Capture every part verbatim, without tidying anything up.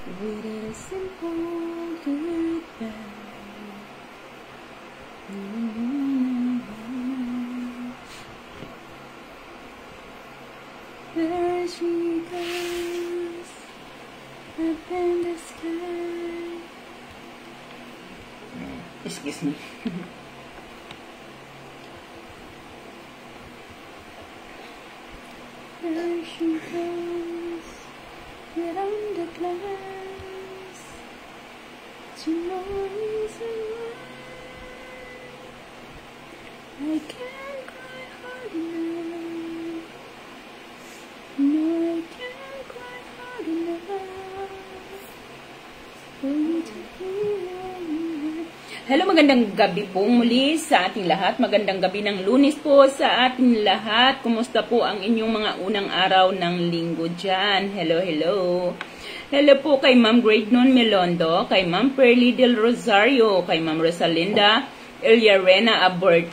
We did a simple goodbye. There she goes, up in the sky. Excuse me. There she goes, beyond the glass. To no reason why I can't cry hard enough. No, I can't cry hard enough for you to hear me. Hello, magandang gabi po muli sa ating lahat. Magandang gabi ng Lunes po sa ating lahat. Kumusta po ang inyong mga unang araw ng linggo dyan? Hello, hello. Hello po kay Ma'am Great Noon Melondo, kay Ma'am Perly Del Rosario, kay Ma'am Rosalinda Eliarena Abord,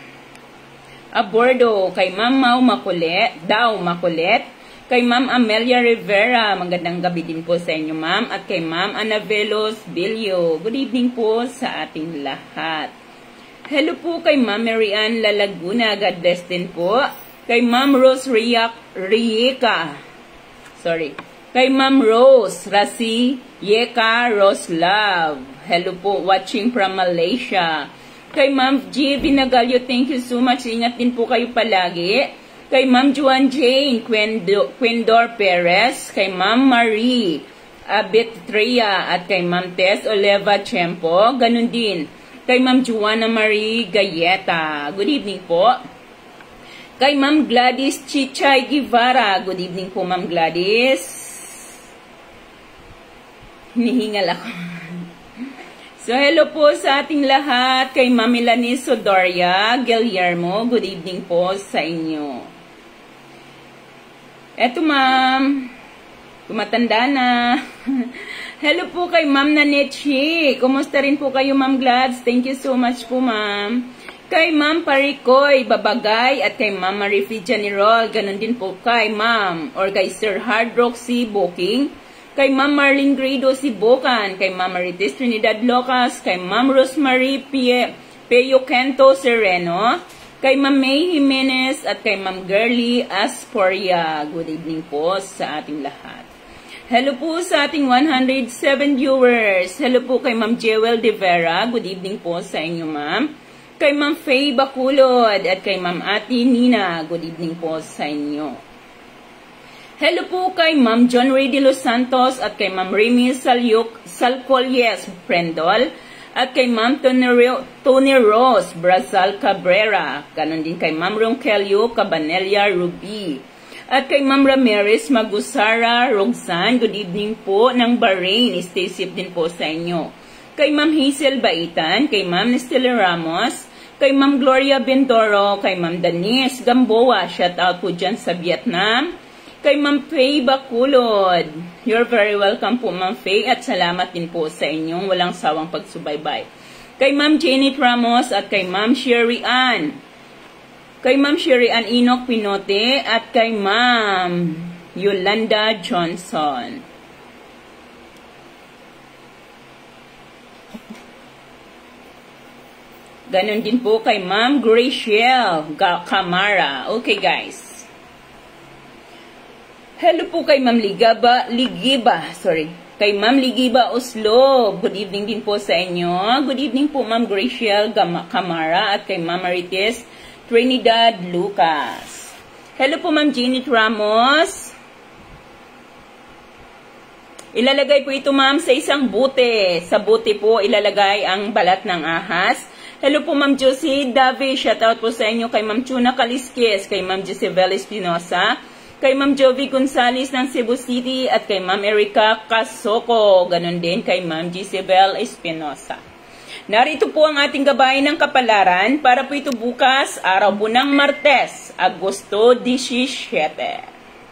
Abordo, kay Ma'am Mau Makulet, Daw Makulet, kay Ma'am Amelia Rivera, magandang gabi din po sa inyo ma'am, at kay Ma'am Anavelos Bilio, good evening po sa ating lahat. Hello po kay Ma'am Marian Lalaguna, God bless din po, kay Ma'am Rose Riak, Rieka, sorry, kay Ma'am Rose Rasi Yeka Roslove, hello po, watching from Malaysia. Kay Ma'am G. Vinagalio, thank you so much. Ingat din po kayo palagi. Kay Ma'am Juan Jane Quindor Perez. Kay Ma'am Marie Abitria. At kay Ma'am Tess Oleva Chempo. Ganun din. Kay Ma'am Juana Marie Gayeta. Good evening po. Kay Ma'am Gladys Chichay Guevara. Good evening po Ma'am Gladys. Hinihingal ako. So, hello po sa ating lahat, kay Ma'am Melanie Sodoria Guillermo, good evening po sa inyo. Eto ma'am, tumatanda na. Hello po kay Ma'am Nanechi, kumusta rin po kayo Ma'am Glads? Thank you so much po ma'am. Kay Ma'am Parikoy Babagay at kay Ma'am Marifi Janirol, ganun din po kay Ma'am, or kay Sir Hard Roxy Booking. Kay Ma'am Marlene Grado Sibukan, kay Ma'am Marites Trinidad Locas, kay Ma'am Rosemary Pie, Peyo Kento Sereno, kay Ma'am May Jimenez, at kay Ma'am Girly Asporia. Good evening po sa ating lahat. Hello po sa ating one hundred seven viewers. Hello po kay Ma'am Jewel De Vera. Good evening po sa inyo ma'am. Kay Ma'am Faye Bakulod at kay Ma'am Ati Nina. Good evening po sa inyo. Hello po kay Ma'am John Ray de Los Santos at kay Ma'am Remy Salyuk, Salcolyes Prendol at kay Ma'am Tony Rose Brazal Cabrera. Ganon din kay Ma'am Ronquelio Cabanella Ruby at kay Ma'am Ramirez Magusara Roxanne. Good evening po ng Bahrain. Stay safe din po sa inyo. Kay Ma'am Hazel Baitan, kay Ma'am Nestela Ramos, kay Ma'am Gloria Bendoro, kay Ma'am Denise Gamboa. Shout out po dyan sa Vietnam. Kay Ma'am Faye Bakulod, you're very welcome po Ma'am Faye at salamat din po sa inyong walang sawang pagsubaybay. Kay Ma'am Janet Ramos at kay Ma'am Sherry Ann. Kay Ma'am Sherry Ann Inok Pinote at kay Ma'am Yolanda Johnson. Ganon din po kay Ma'am Gracielle Camara. Okay guys. Hello po kay Ma'am Ligaba, Ligiba, sorry, kay Ma'am Ligiba Oslo. Good evening din po sa inyo. Good evening po Ma'am Gracielle Camara at kay Ma'am Marites Trinidad Lucas. Hello po Ma'am Janet Ramos. Ilalagay po ito ma'am sa isang bote. Sa bote po ilalagay ang balat ng ahas. Hello po Ma'am Josie Davi. Shoutout po sa inyo kay Ma'am Chuna Kaliskes, kay Ma'am Josebel Espinosa, kay Ma'am Jovi Gonzales ng Cebu City at kay Ma'am Erica Casoko. Ganon din kay Ma'am Josebel Espinosa. Narito po ang ating gabay ng kapalaran para po ito bukas, araw po ng Martes, Agosto disisiete.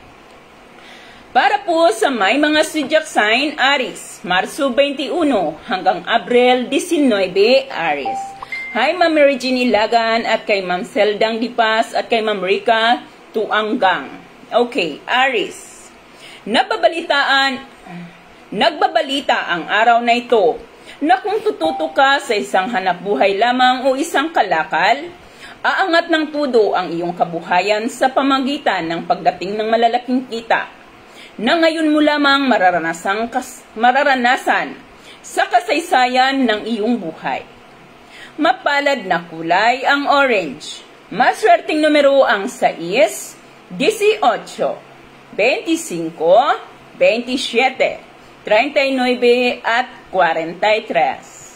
Para po sa may mga zodiac sign, Aries, Marso twenty-one hanggang Abril nineteen, Aries. Hi Ma'am Regine Ilagan at kay Ma'am Seldang Dipas at kay Ma'am Rica Tuanggang. Okay, Aries. Napabalitaan, Nagbabalita ang araw na ito na kung tututo ka sa isang hanapbuhay lamang o isang kalakal, aangat ng tudo ang iyong kabuhayan sa pamagitan ng pagdating ng malalaking kita na ngayon mo lamang mararanasan, mararanasan sa kasaysayan ng iyong buhay. Mapalad na kulay ang orange. Maswerteng numero ang sais, dieciocho, veinticinco, veintisiete, treinta y nueve at cuarenta y tres.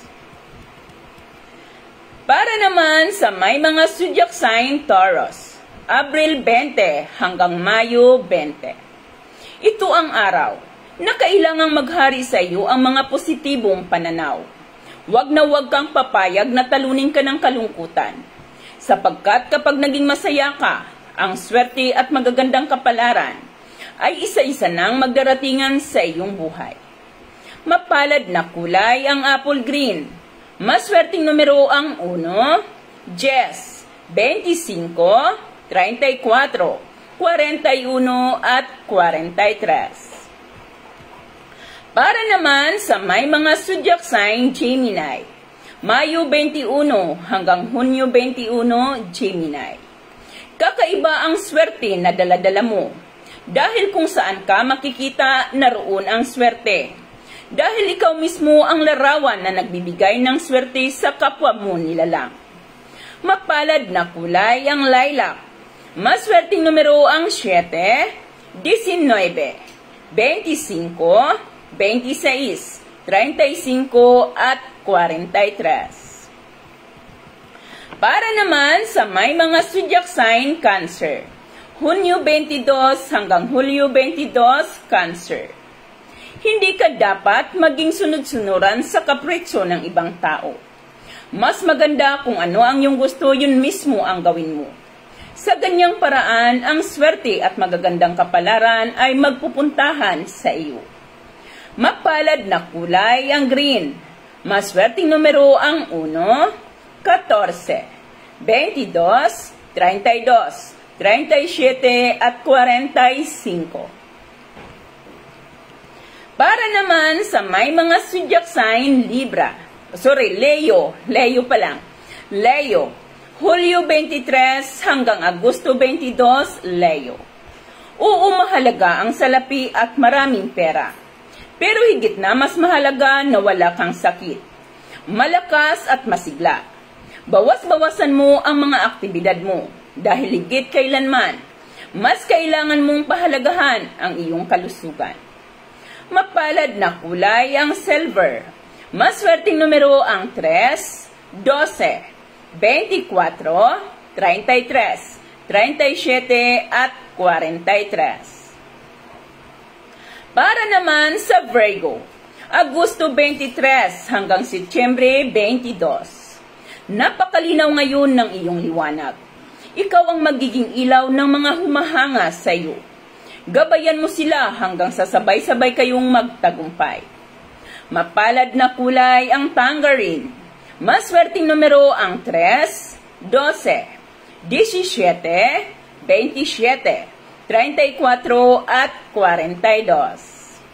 Para naman sa may mga zodiac sign Taurus, Abril twenty hanggang Mayo twenty. Ito ang araw na kailangang maghari sa iyo ang mga positibong pananaw. Huwag na huwag kang papayag na talunin ka ng kalungkutan, sapagkat kapag naging masaya ka, ang swerte at magagandang kapalaran ay isa-isa nang magdaratingan sa iyong buhay. Mapalad na kulay ang apple green. Maswerteng numero ang uno, diyes, veinticinco, treinta y cuatro, cuarenta y uno at cuarenta y tres. Para naman sa may mga zodiac sign Gemini, Mayo twenty-one hanggang Hunyo twenty-one, Gemini. Kakaiba ang swerte na daladala mo, dahil kung saan ka makikita, naroon ang swerte. Dahil ikaw mismo ang larawan na nagbibigay ng swerte sa kapwa mo nilalang. Mapalad na kulay ang lilac. Maswerteng numero ang siete, diecinueve, veinticinco, veintiséis, treinta y cinco at cuarenta y tres. Para naman sa may mga zodiac sign Cancer, Hunyo twenty-two hanggang Hulyo twenty-two, Cancer. Hindi ka dapat maging sunod-sunuran sa kapritsyo ng ibang tao. Mas maganda kung ano ang iyong gusto, yun mismo ang gawin mo. Sa ganyang paraan, ang swerte at magagandang kapalaran ay magpupuntahan sa iyo. Mapalad na kulay ang green. Maswerteng numero ang uno, catorce, veintidós, treinta y dos, treinta y siete at cuarenta y cinco. Para naman sa may mga zodiac sign Libra, sorry, Leo, Leo pa lang, Leo, Hulyo twenty-three hanggang Agosto twenty-two, Leo. Oo, mahalaga ang salapi at maraming pera. Pero higit na mas mahalaga na wala kang sakit, malakas at masigla. Bawas-bawasan mo ang mga aktibidad mo dahil higit kailanman, mas kailangan mong pahalagahan ang iyong kalusugan. Mapalad na kulay ang silver. Maswerteng numero ang tres, doce, veinticuatro, treinta y tres, treinta y siete at cuarenta y tres. Para naman sa Virgo, Agosto twenty-three hanggang Setyembre twenty-two. Napakalinaw ngayon ng iyong liwanag. Ikaw ang magiging ilaw ng mga humahanga sa iyo. Gabayan mo sila hanggang sa sabay-sabay kayong magtagumpay. Mapalad na kulay ang tangerine. Maswerteng numero ang tres, doce, diecisiete, veintisiete, treinta y cuatro at cuarenta y dos.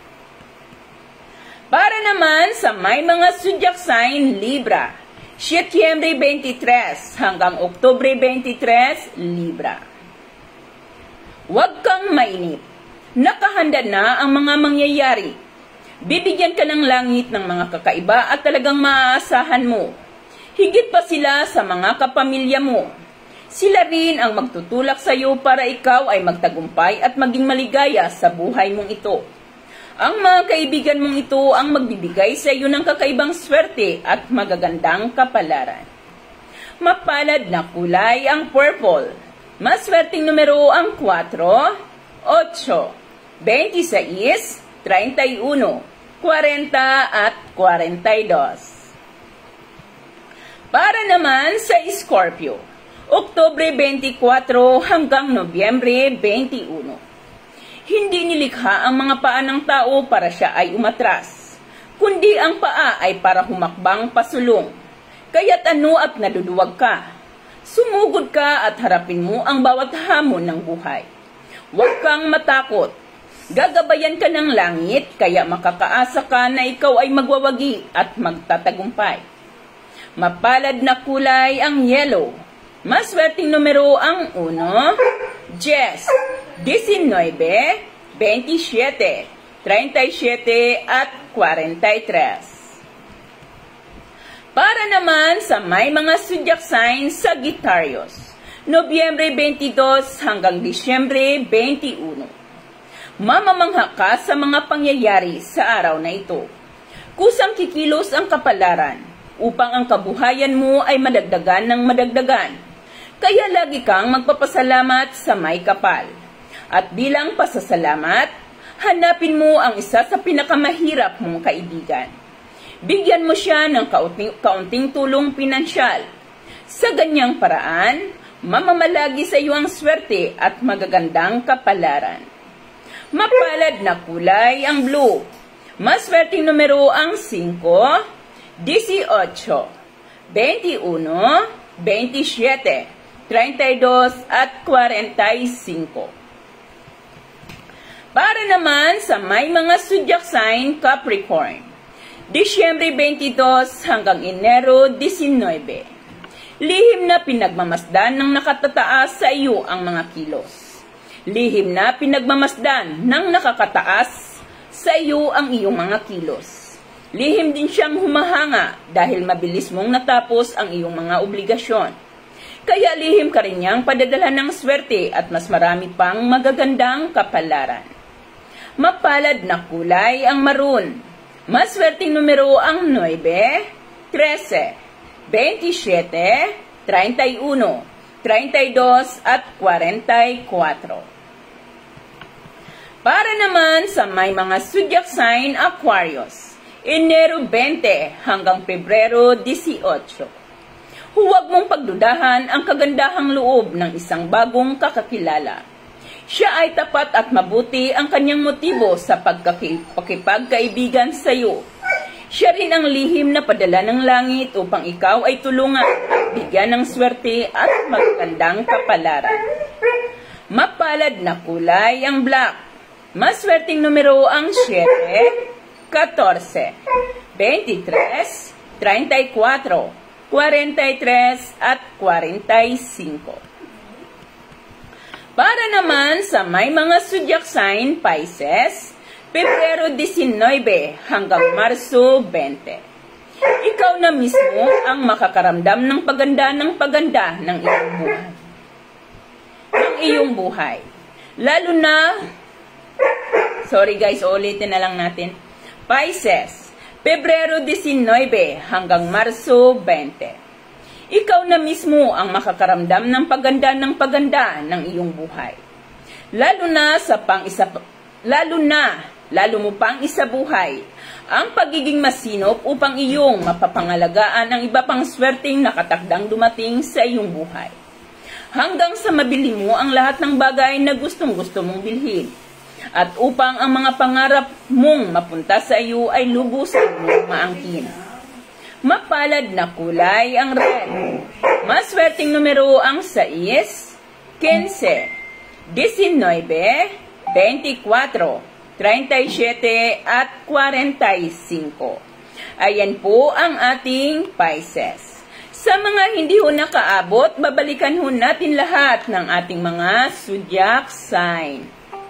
Para naman sa may mga zodiac sign Libra, Setyembre twenty-three hanggang Oktubre twenty-three, Libra. Huwag kang mainip. Nakahanda na ang mga mangyayari. Bibigyan ka ng langit ng mga kakaiba at talagang maaasahan mo. Higit pa sila sa mga kapamilya mo. Sila rin ang magtutulak sa iyo para ikaw ay magtagumpay at maging maligaya sa buhay mong ito. Ang mga kaibigan mong ito ang magbibigay sa iyo ng kakaibang swerte at magagandang kapalaran. Mapalad na kulay ang purple. Maswerteng numero ang cuatro, ocho, veintiséis, treinta y uno, cuarenta at cuarenta y dos. Para naman sa Scorpio, Oktubre twenty-four hanggang Nobyembre twenty-one. Hindi nilikha ang mga paa ng tao para siya ay umatras, kundi ang paa ay para humakbang pasulong. Kaya't ano at naduduwag ka? Sumugod ka at harapin mo ang bawat hamon ng buhay. Huwag kang matakot. Gagabayan ka ng langit, kaya makakaasa ka na ikaw ay magwawagi at magtatagumpay. Mapalad na kulay ang yellow. Maswerteng numero ang uno, Jess, diecinueve, veintisiete, treinta y siete at cuarenta y tres. Para naman sa may mga zodiac sign Sagittarius, Nobyembre veintidós hanggang Disyembre beintiuno. Mamamangha ka sa mga pangyayari sa araw na ito. Kusang kikilos ang kapalaran upang ang kabuhayan mo ay madagdagan ng madagdagan. Kaya lagi kang magpapasalamat sa may kapal. At bilang pasasalamat, hanapin mo ang isa sa pinakamahirap mong kaibigan. Bigyan mo siya ng kaunting, kaunting tulong pinansyal. Sa ganyang paraan, mamamalagi sa iyo ang swerte at magagandang kapalaran. Mapalad na kulay ang blue. Maswerteng numero ang cinco, dieciocho, veintiuno, veintisiete, treinta y dos at cuarenta y cinco. Para naman sa may mga zodiac sign Capricorn, Disyembre veintidós hanggang Enero diecinueve. Lihim na pinagmamasdan ng nakatataas sa iyo ang mga kilos. Lihim na pinagmamasdan ng nakakataas sa iyo ang iyong mga kilos. Lihim din siyang humahanga dahil mabilis mong natapos ang iyong mga obligasyon. Kaya lihim ka rin niyang padadala ng swerte at mas marami pang magagandang kapalaran. Mapalad na kulay ang maroon. Maswerteng numero ang nueve, trece, veintisiete, treinta y uno, treinta y dos at cuarenta y cuatro. Para naman sa may mga zodiac sign Aquarius, Enero veinte hanggang Pebrero dieciocho. Huwag mong pagdudahan ang kagandahang loob ng isang bagong kakakilala. Siya ay tapat at mabuti ang kanyang motibo sa pagkakipagkaibigan sa iyo. Siya rin ang lihim na padala ng langit upang ikaw ay tulungan at bigyan ng swerte at magandang kapalaran. Mapalad na kulay ang black. Maswerteng numero ang siete, catorce, veintitrés, treinta y cuatro, cuarenta y tres at cuarenta y cinco. Para naman sa may mga zodiac sign Pisces, Pebrero diecinueve hanggang Marso veinte. Ikaw na mismo ang makakaramdam ng paganda ng paganda ng iyong buhay. Ng iyong buhay. Lalo na, sorry guys, ulitin na lang natin. Pisces, Pebrero diecinueve hanggang Marso veinte. Ikaw na mismo ang makakaramdam ng paganda ng paganda ng iyong buhay. Lalo na sa pang-isa, lalo na, lalo mo pang isabuhay ang pagiging masinop upang iyong mapapangalagaan ang iba pang swerteng nakatakdang dumating sa iyong buhay. Hanggang sa mabili mo ang lahat ng bagay na gustong-gusto mong bilhin. At upang ang mga pangarap mong mapunta sa iyo ay lubusan mong maangkin. Mapalad na kulay ang red. Maswerteng numero ang sais, quince, diecinueve, veinticuatro, treinta y siete at cuarenta y cinco. Ayan po ang ating Pisces. Sa mga hindi ho nakaabot, babalikan ho natin lahat ng ating mga zodiac sign.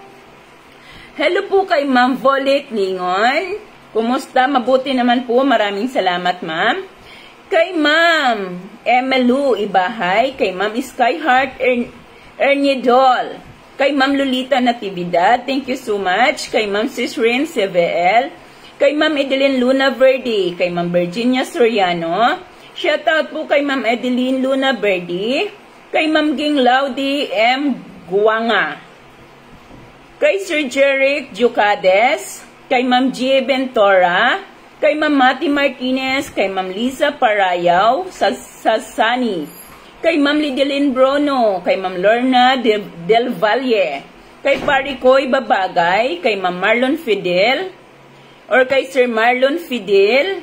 Hello po kay Ma'am Volet Lingon. Kumusta? Mabuti naman po. Maraming salamat, ma'am. Kay Ma'am Emelu Ibahay, kay Ma'am Skyheart Ern Erniedol, kay Ma'am Lolita Natividad, thank you so much. Kay Ma'am Cisrin C V L, kay Ma'am Edeline Luna Verde, kay Ma'am Virginia Soriano, shoutout po kay Ma'am Edeline Luna Verde, kay Ma'am Ging Laudi M. Guanga, kay Sir Jeric Jucades, kay Ma'am G. Ventura, kay Ma'am Mati Martinez, kay Ma'am Lisa Parayaw sa Sasani, kay Ma'am Lidilyn Brono, kay Ma'am Lorna De, Del Valle, kay Paricoy Babagay, kay Ma'am Marlon Fidel, or kay Sir Marlon Fidel,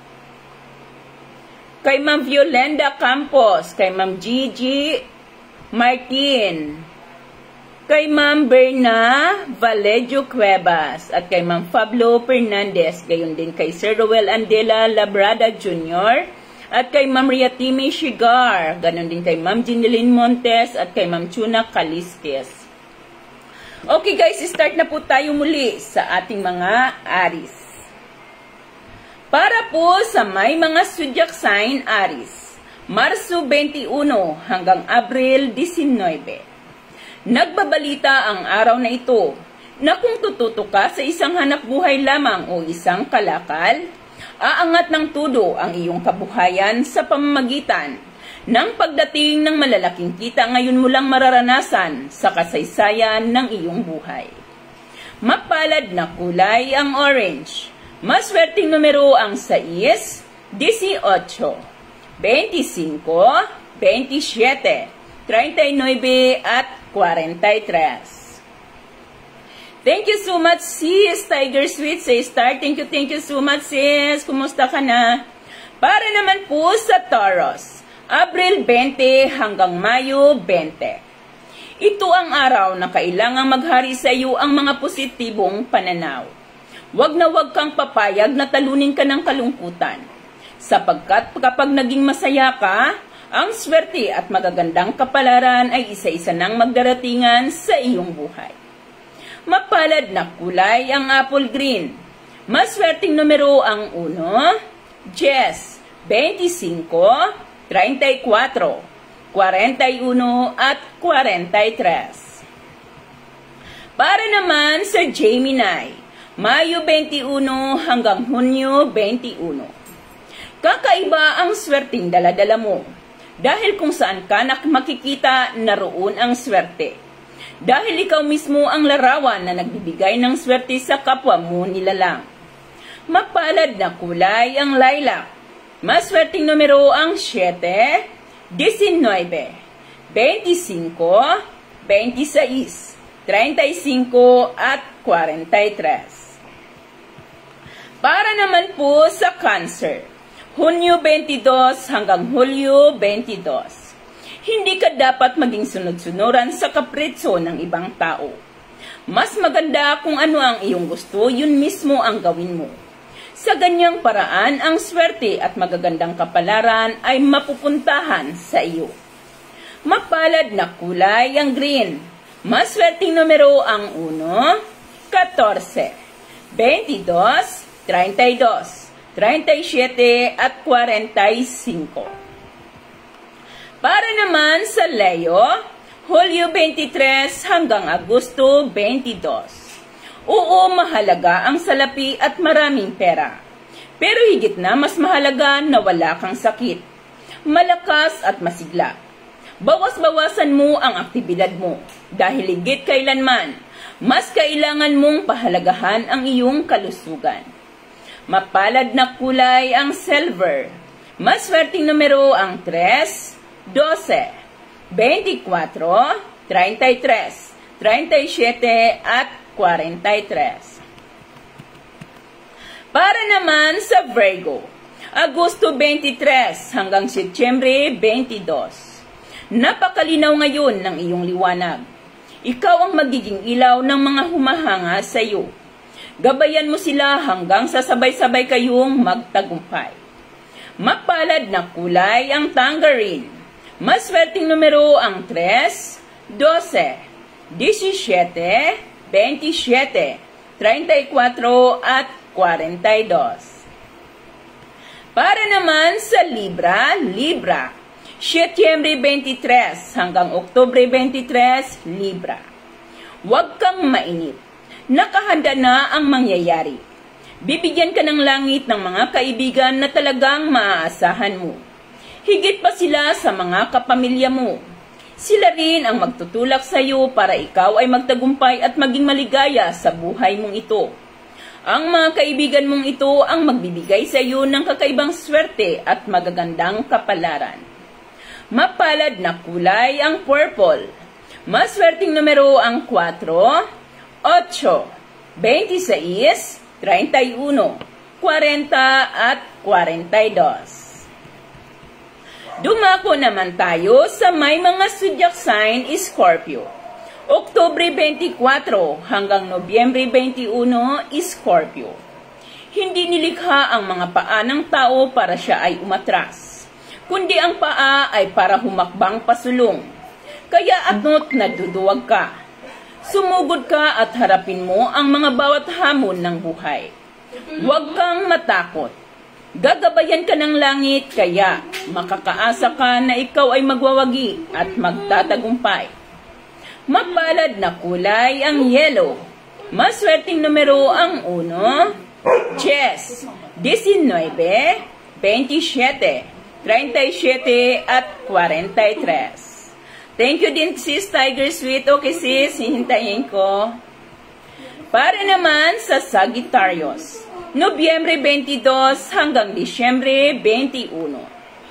kay Ma'am Violenda Campos, kay Ma'am Gigi Martin, kay Ma'am Berna Valejo Cuevas, at kay Ma'am Pablo Fernandez, gayon din kay Sir Roel Andela Labrada Junior, at kay Ma'am Riatime Shigar, ganon din kay Ma'am Ginilyn Montes, at kay Ma'am Chuna Calistes. Okay guys, start na po tayo muli sa ating mga Aries. Para po sa may mga zodiac sign Aries, Marso twenty-one hanggang Abril nineteen. Nagbabalita ang araw na ito na kung tututo ka sa isang hanap buhay lamang o isang kalakal, aangat ng todo ang iyong kabuhayan sa pamamagitan ng pagdating ng malalaking kita ngayon mo lang mararanasan sa kasaysayan ng iyong buhay. Mapalad na kulay ang orange. Maswerteng numero ang sais, eighteen, twenty-five, twenty-seven, thirty-nine at forty-three. Thank you so much sis, Tiger Sweet sa star. Thank you, thank you so much sis. Kumusta ka na? Para naman po sa Taurus, Abril twenty hanggang Mayo twenty. Ito ang araw na kailangang maghari sa iyo ang mga positibong pananaw. Huwag na huwag kang papayag na talunin ka ng kalungkutan, sapagkat kapag naging masaya ka, ang swerte at magagandang kapalaran ay isa-isa nang magdaratingan sa iyong buhay. Mapalad na kulay ang apple green. Maswerteng numero ang one, ten, twenty-five, thirty-four, forty-one at forty-three. Para naman sa Gemini, Mayo twenty-one hanggang Hunyo twenty-one. Kakaiba ang swerteng daladala mo. Dahil kung saan ka makikita, naroon ang swerte. Dahil ikaw mismo ang larawan na nagbibigay ng swerte sa kapwa mo nilalang. Mapalad na kulay ang lilac. Maswerteng numero ang seven, nineteen, twenty-five, twenty-six, thirty-five at forty-three. Para naman po sa Cancer, Hunyo twenty-two hanggang Hulyo twenty-two. Hindi ka dapat maging sunod-sunuran sa kapritso ng ibang tao. Mas maganda kung ano ang iyong gusto, yun mismo ang gawin mo. Sa ganyang paraan, ang swerte at magagandang kapalaran ay mapupuntahan sa iyo. Mapalad na kulay ang green. Maswerteng numero ang one, fourteen, twenty-two, thirty-two, thirty-seven at forty-five. Para naman sa Leo, Hulyo twenty-three hanggang Agosto twenty-two. Oo, mahalaga ang salapi at maraming pera. Pero higit na mas mahalaga na wala kang sakit, malakas at masigla. Bawas-bawasan mo ang aktibidad mo dahil higit kailanman, mas kailangan mong pahalagahan ang iyong kalusugan. Mapalad na kulay ang silver. Maswerteng numero ang three, twelve, twenty-four, thirty-three, thirty-seven at forty-three. Para naman sa Virgo, Agosto twenty-three hanggang Setyembre twenty-two. Napakalinaw ngayon ng iyong liwanag. Ikaw ang magiging ilaw ng mga humahanga sa iyo. Gabayan mo sila hanggang sa sabay-sabay kayong magtagumpay. Mapalad na kulay ang tangerine. Maswerteng numero ang three, twelve, seventeen, twenty-seven, thirty-four at forty-two. Para naman sa Libra, Libra, Setyembre twenty-three hanggang Oktubre twenty-three, Libra. Huwag kang mainip. Nakahanda na ang mangyayari. Bibigyan ka ng langit ng mga kaibigan na talagang maaasahan mo. Higit pa sila sa mga kapamilya mo. Sila rin ang magtutulak sa iyo para ikaw ay magtagumpay at maging maligaya sa buhay mong ito. Ang mga kaibigan mong ito ang magbibigay sa iyo ng kakaibang swerte at magagandang kapalaran. Mapalad na kulay ang purple. Maswerteng numero ang four, eight, twenty-six, thirty-one, forty at forty-two. Dumako naman tayo sa may mga zodiac sign Scorpio. Oktubre twenty-four hanggang Nobyembre twenty-one, Scorpio. Hindi nilikha ang mga paa ng tao para siya ay umatras, kundi ang paa ay para humakbang pasulong. Kaya atnot naduduwag ka. Sumugod ka at harapin mo ang mga bawat hamon ng buhay. Huwag kang matakot. Gagabayan ka ng langit, kaya makakaasa ka na ikaw ay magwawagi at magtatagumpay. Mapalad na kulay ang yellow. Maswerteng numero ang uno, chess, nineteen, twenty-seven, thirty-seven at forty-three. Thank you din sis Tiger Sweet. Okay sis, hihintayin ko. Para naman sa Sagittarius, Nobyembre twenty-two hanggang Disyembre twenty-one.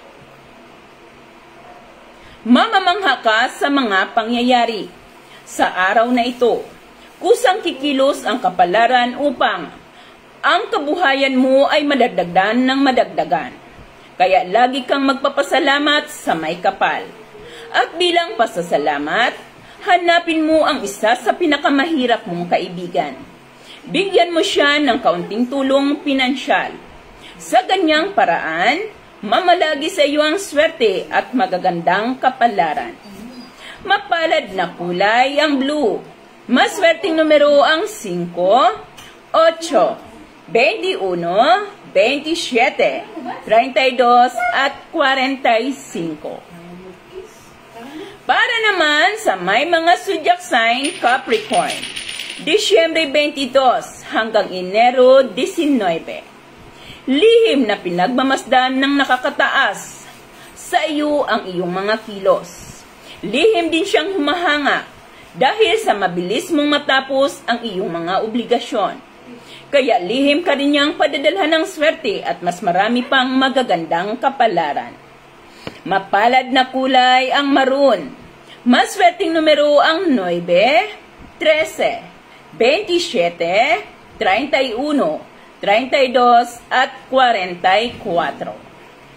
Mamamangha ka sa mga pangyayari. Sa araw na ito, kusang kikilos ang kapalaran upang ang kabuhayan mo ay madagdagan ng madagdagan. Kaya lagi kang magpapasalamat sa may kapal. At bilang pasasalamat, hanapin mo ang isa sa pinakamahirap mong kaibigan. Bigyan mo siya ng kaunting tulong pinansyal. Sa ganyang paraan, mamalagi sa iyo ang swerte at magagandang kapalaran. Mapalad na kulay ang blue. Maswerteng numero ang five, eight, twenty-one, twenty-seven, thirty-two at forty-five. Para naman sa may mga zodiac sign Capricorn, Disyembre twenty-two hanggang Enero nineteen. Lihim na pinagmamasdan ng nakakataas sa iyo ang iyong mga kilos. Lihim din siyang humahanga dahil sa mabilis mong matapos ang iyong mga obligasyon. Kaya lihim ka rin niyang padadalhan ng swerte at mas marami pang magagandang kapalaran. Mapalad na kulay ang maroon. Maswerteng numero ang nine, thirteen, twenty-seven, thirty-one, thirty-two at forty-four.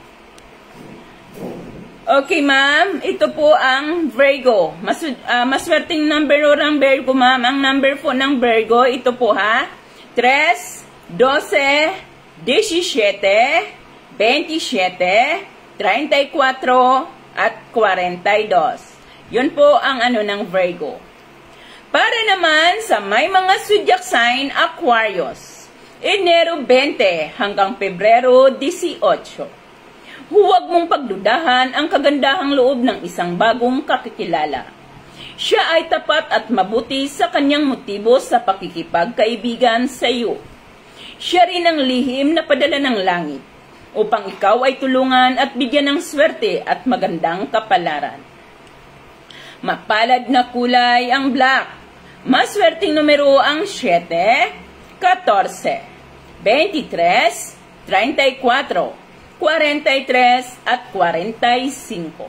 Okay, ma'am. Ito po ang Virgo. Mas, uh, maswerteng number ng Virgo, ma'am. Ang number po ng Virgo, ito po ha. three, twelve, seventeen, twenty-seven, thirty-four at forty-two. Yun po ang ano ng Virgo. Para naman sa may mga zodiac sign Aquarius, Enero twenty hanggang Pebrero eighteen. Huwag mong pagdudahan ang kagandahang loob ng isang bagong kakikilala. Siya ay tapat at mabuti sa kanyang motibo sa pakikipagkaibigan sa iyo. Siya rin ang lihim na padala ng langit upang ikaw ay tulungan at bigyan ng swerte at magandang kapalaran. Mapalad na kulay ang black. Maswerteng numero ang seven, fourteen, twenty-three, thirty-four, forty-three at forty-five.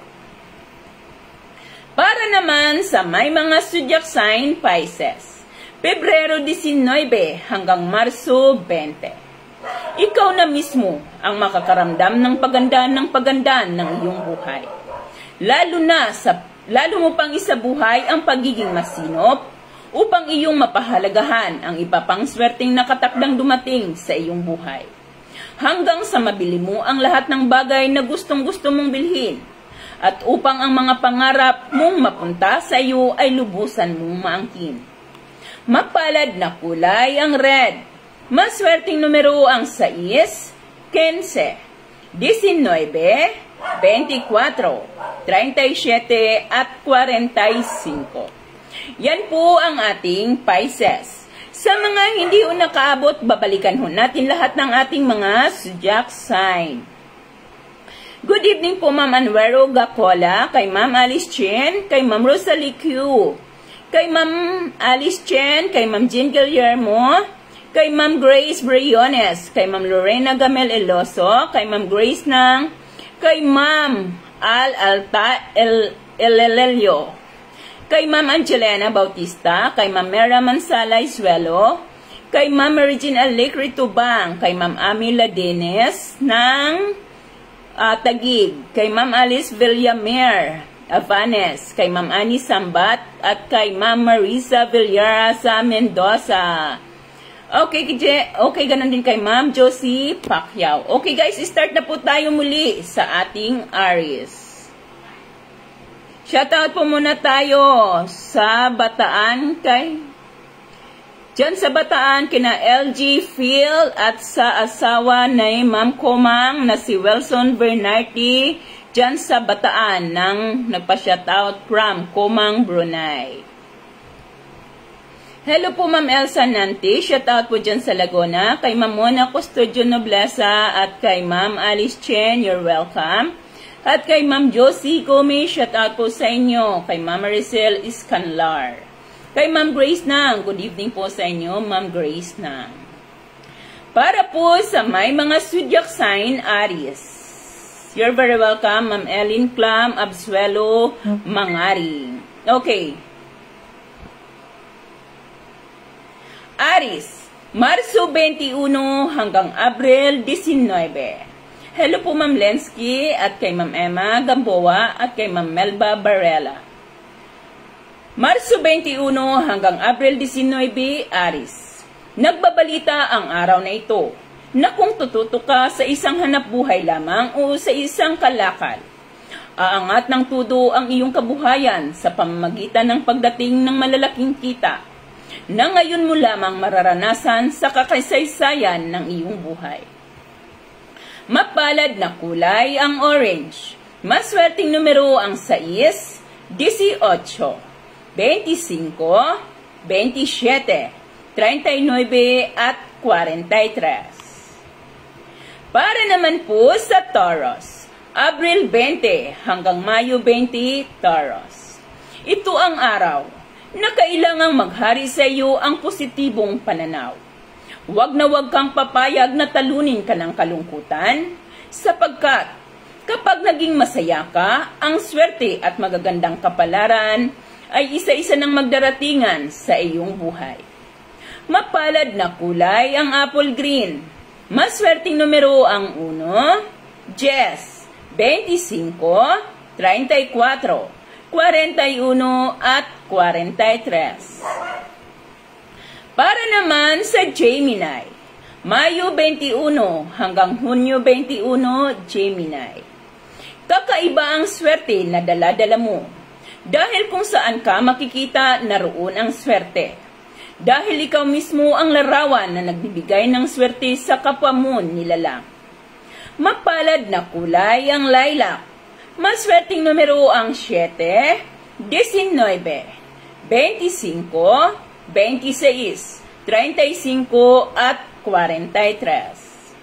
Para naman sa may mga zodiac sign Pisces, Pebrero nineteen hanggang Marso twenty. Ikaw na mismo ang makakaramdam ng paganda ng paganda ng iyong buhay. Lalo na sa lalo mo pang isabuhay ang pagiging masinop upang iyong mapahalagahan ang ipapang swerteng nakatakdang dumating sa iyong buhay. Hanggang sa mabili mo ang lahat ng bagay na gustong-gusto mong bilhin at upang ang mga pangarap mong mapunta sa iyo ay lubusan mong maangkin. Mapalad na kulay ang red. Maswerteng numero ang six, fifteen, nineteen, twenty-four, thirty-seven at forty-five. Yan po ang ating Pisces. Sa mga hindi ho nakaabot, babalikan ho natin lahat ng ating mga zodiac sign. Good evening po, Ma'am Anwero Gacola, kay Ma'am Alice Chen, kay Ma'am Rosalie Q, kay Ma'am Alice Chen, kay Ma'am Jean Guillermo, kay Ma'am Grace Briones, kay Ma'am Lorena Gamel Eloso, kay Ma'am Grace Nang, kay Ma'am Al Alta El Elelio, kay Ma'am Angelina Bautista, kay Ma'am Mera Mansala Isuelo, kay Ma'am Regine Alec Ritubang, kay Ma'am Ami Ladenes ng uh, Tagig, kay Ma'am Alice Villamer Avanes, kay Ma'am Annie Sambat, at kay Ma'am Marisa Villara sa Mendoza. Okay, okay, ganun din kay Ma'am Josie Pacquiao. Okay guys, start na po tayo muli sa ating Aries. Shoutout po muna tayo sa Bataan kay Diyan sa Bataan, kina L G Phil at sa asawa na Ma'am Komang na si Wilson Bernardi, diyan sa Bataan, nang nagpa-shoutout from Komang, Brunei. Hello po Ma'am Elsa Nanti, shoutout po diyan sa Laguna, kay Ma'am Mona Custodio Noblesa at kay Ma'am Alice Chen, you're welcome. At kay Ma'am Josie Gomez, shoutout po sa inyo, kay Ma'am Maricel Iscanlar. Kay Ma'am Grace Nang, good evening po sa inyo, Ma'am Grace Nang. Para po sa may mga zodiac sign, Aries. You're very welcome, Ma'am Ellen Clam, Absuelo, Mangari. Okay. Aries, Marso twenty-one hanggang Abril nineteen. Hello po Ma'am Lensky at kay Ma'am Emma Gamboa at kay Ma'am Melba Barela. Marso twenty-one hanggang Abril nineteen, Aries. Nagbabalita ang araw na ito na kung tututo ka sa isang hanap buhay lamang o sa isang kalakal, aangat ng tudo ang iyong kabuhayan sa pamamagitan ng pagdating ng malalaking kita na ngayon mo lamang mararanasan sa kakasaysayan ng iyong buhay. Mapalad na kulay ang orange. Maswerteng numero ang sais, eighteen, twenty-five, twenty-seven, thirty-nine at forty-three. Para naman po sa Taurus, Abril twenty hanggang Mayo twenty, Taurus. Ito ang araw na kailangang maghari sa iyo ang positibong pananaw. Huwag na huwag kang papayag na talunin ka ng kalungkutan, sapagkat kapag naging masaya ka, ang swerte at magagandang kapalaran ay isa-isa ng magdaratingan sa iyong buhay. Mapalad na kulay ang apple green. Maswerteng numero ang one, ten, twenty-five, thirty-four, forty-one at forty-three. Para naman sa Gemini, Mayo twenty-one hanggang Hunyo twenty-one, Gemini. Kakaiba ang swerte na dala-dala mo. Dahil kung saan ka makikita, naroon ang swerte. Dahil ikaw mismo ang larawan na nagbibigay ng swerte sa kapwa mo nilalang. Mapalad na kulay ang lilac. Maswerteng numero ang seven, nineteen, twenty-five, twenty-six, thirty-five at forty-three.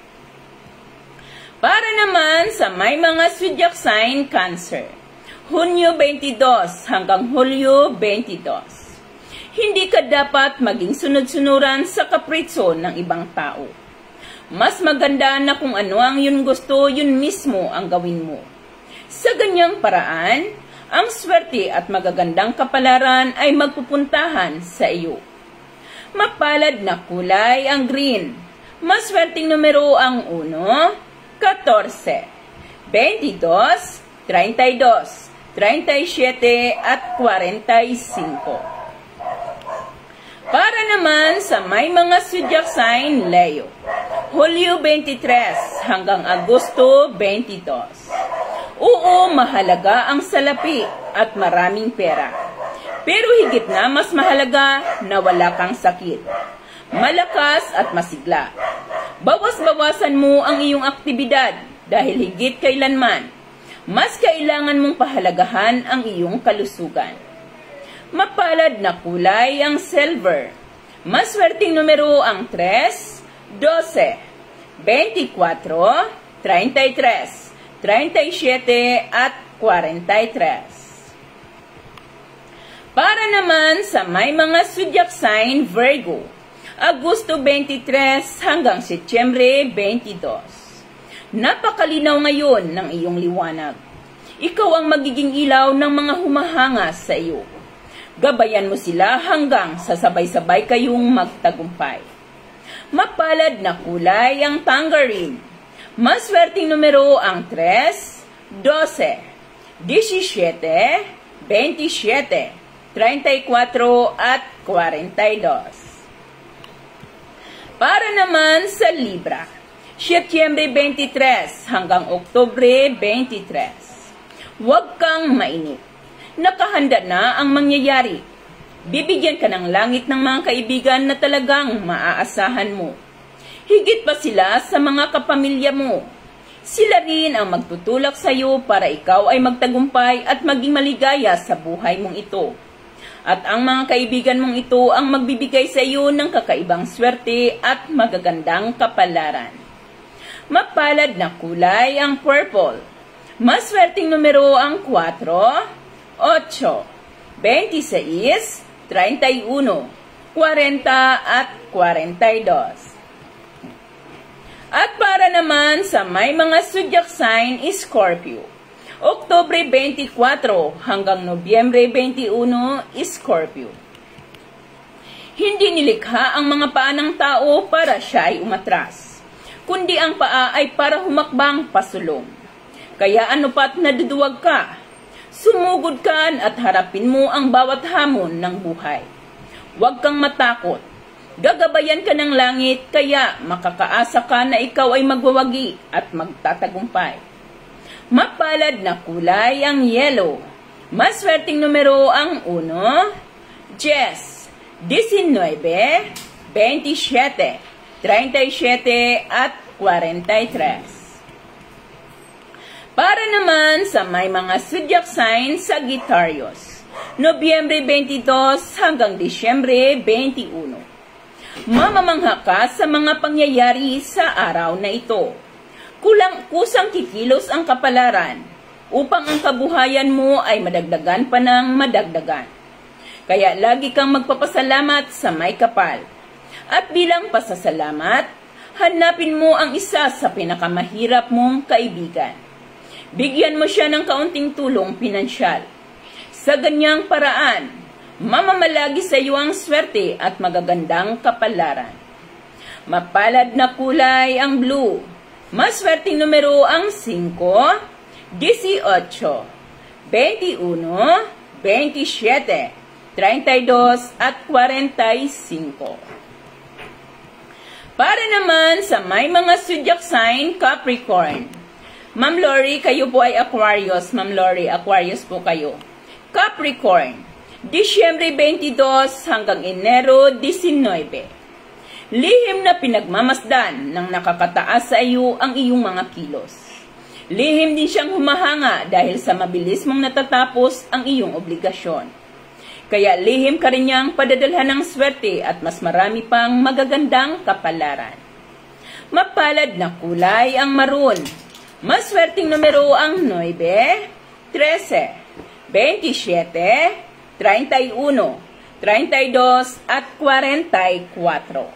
Para naman sa may mga zodiac sign, Cancer. Hunyo twenty-two hanggang Hulyo twenty-two. Hindi ka dapat maging sunod-sunuran sa kapritso ng ibang tao. Mas maganda na kung ano ang yun gusto, yun mismo ang gawin mo. Sa ganyang paraan, ang swerte at magagandang kapalaran ay magpupuntahan sa iyo. Mapalad na kulay ang green. Maswerteng numero ang one, fourteen, twenty-two, thirty-two, thirty-seven at forty-five. Para naman sa may mga zodiac sign, Leo. Hulyo twenty-three hanggang Agosto twenty-two. Oo, mahalaga ang salapi at maraming pera. Pero higit na mas mahalaga na wala kang sakit. Malakas at masigla. Bawas-bawasan mo ang iyong aktibidad dahil higit kailanman, mas kailangan mong pahalagahan ang iyong kalusugan. Mapalad na kulay ang silver. Maswerteng numero ang three, twelve, twenty-four, thirty-three, thirty-seven at forty-three. Para naman sa may mga zodiac sign, Virgo. Agosto twenty-three hanggang Setyembre twenty-two. Napakalinaw ngayon ng iyong liwanag. Ikaw ang magiging ilaw ng mga humahanga sa iyo. Gabayan mo sila hanggang sa sabay-sabay kayong magtagumpay. Mapalad na kulay ang tangerine. Maswerteng numero ang three, twelve, diecisiete, veintisiete, treinta y cuatro at cuarenta y dos. Para naman sa Libra, Setyembre twenty-three hanggang Oktubre twenty-three. Huwag kang mainip. Nakahanda na ang mangyayari. Bibigyan ka ng langit ng mga kaibigan na talagang maaasahan mo. Higit pa sila sa mga kapamilya mo. Sila rin ang magtutulak sa iyo para ikaw ay magtagumpay at maging maligaya sa buhay mong ito. At ang mga kaibigan mong ito ang magbibigay sa iyo ng kakaibang swerte at magagandang kapalaran. Mapalad na kulay ang purple. Maswerteng numero ang four, eight, twenty-six, thirty-one, forty at forty-two. At para naman sa may mga zodiac sign is Scorpio. Oktubre twenty-four hanggang Nobyembre twenty-one is Scorpio. Hindi nilikha ang mga paa ng tao para siya ay umatras, kundi ang paa ay para humakbang pasulong. Kaya ano pat naduduwag ka? Sumugod ka at harapin mo ang bawat hamon ng buhay. Huwag kang matakot. Gagabayan ka ng langit, kaya makakaasa ka na ikaw ay magwawagi at magtatagumpay. Mapalad na kulay ang yellow. Maswerteng numero ang one, ten, nineteen, twenty-seven, thirty-seven at forty-three. Para naman sa may mga zodiac sign sa Sagittarius, Nobyembre twenty-two hanggang Disyembre twenty-one. Mamamangha ka sa mga pangyayari sa araw na ito. Kulang kusang kikilos ang kapalaran upang ang kabuhayan mo ay madagdagan pa ng madagdagan. Kaya lagi kang magpapasalamat sa may kapal. At bilang pasasalamat, hanapin mo ang isa sa pinakamahirap mong kaibigan. Bigyan mo siya ng kaunting tulong pinansyal. Sa ganyang paraan, mamamalagi sa iyo ang swerte at magagandang kapalaran. Mapalad na kulay ang blue. Maswerteng numero ang five, eighteen, twenty-one, twenty-seven, thirty-two at forty-five. Para naman sa may mga zodiac sign Capricorn. Ma'am Lori, kayo po ay Aquarius. Ma'am Lori, Aquarius po kayo. Capricorn, Disyembre twenty-two hanggang Enero nineteen. Lihim na pinagmamasdan ng nakakataas sa iyo ang iyong mga kilos. Lihim din siyang humahanga dahil sa mabilis mong natatapos ang iyong obligasyon. Kaya lihim ka rin niyang padadalhan ng swerte at mas marami pang magagandang kapalaran. Mapalad na kulay ang maroon. Maswerteng numero ang nine, thirteen, twenty-seven, thirty-one, thirty-two at forty-four.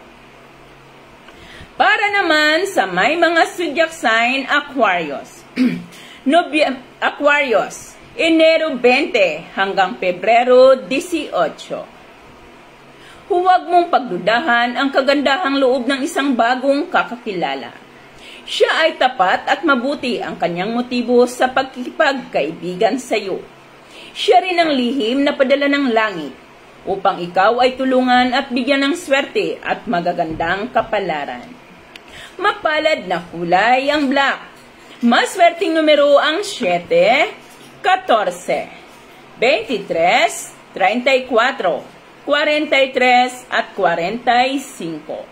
Para naman sa may mga zodiac sign Aquarius. Aquarius, Enero twenty hanggang Pebrero eighteen. Huwag mong pagdudahan ang kagandahang loob ng isang bagong kakakilala. Siya ay tapat at mabuti ang kanyang motibo sa pagkikipagkaibigan sa iyo. Siya rin ang lihim na padala ng langit upang ikaw ay tulungan at bigyan ng swerte at magagandang kapalaran. Mapalad na kulay ang black. Maswerteng numero ang seven, fourteen, twenty-three, thirty-four, forty-three at forty-five.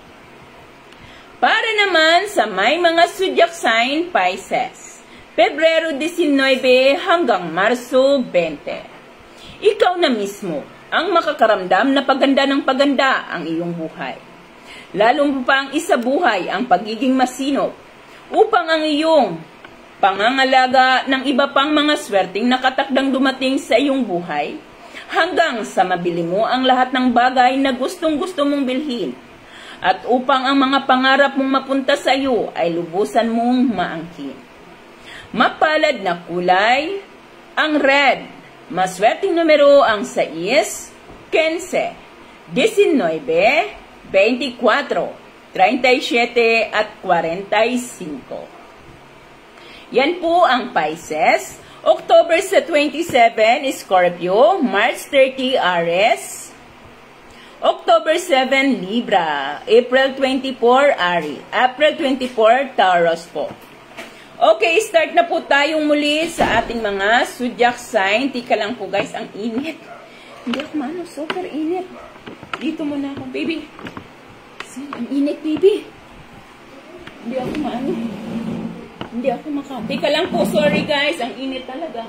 Para naman sa may mga zodiac sign Pisces, Pebrero nineteen hanggang Marso twenty. Ikaw na mismo ang makakaramdam na paganda ng paganda ang iyong buhay. Lalong pa ang isabuhay ang pagiging masinop upang ang iyong pangangalaga ng iba pang mga swerteng nakatakdang dumating sa iyong buhay hanggang sa mabili mo ang lahat ng bagay na gustong-gusto mong bilhin. At upang ang mga pangarap mong mapunta sa iyo ay lubusan mong maangkin. Mapalad na kulay ang red. Maswerteng numero ang six, fifteen, nineteen, twenty-four, thirty-seven at forty-five. Yan po ang Pisces. October sa twenty-seven, Scorpio. March thirty, Aries. October seven, Libra. April twenty-four, Aries. April twenty-four, Taurus po. Okay, start na po tayong muli sa ating mga zodiac sign. Tika lang po guys, ang init. Hindi ako maano, super init. Dito muna ako, baby. Ang init, baby. Hindi ako maano. Hindi ako maka... Tika lang po, sorry guys, ang init talaga.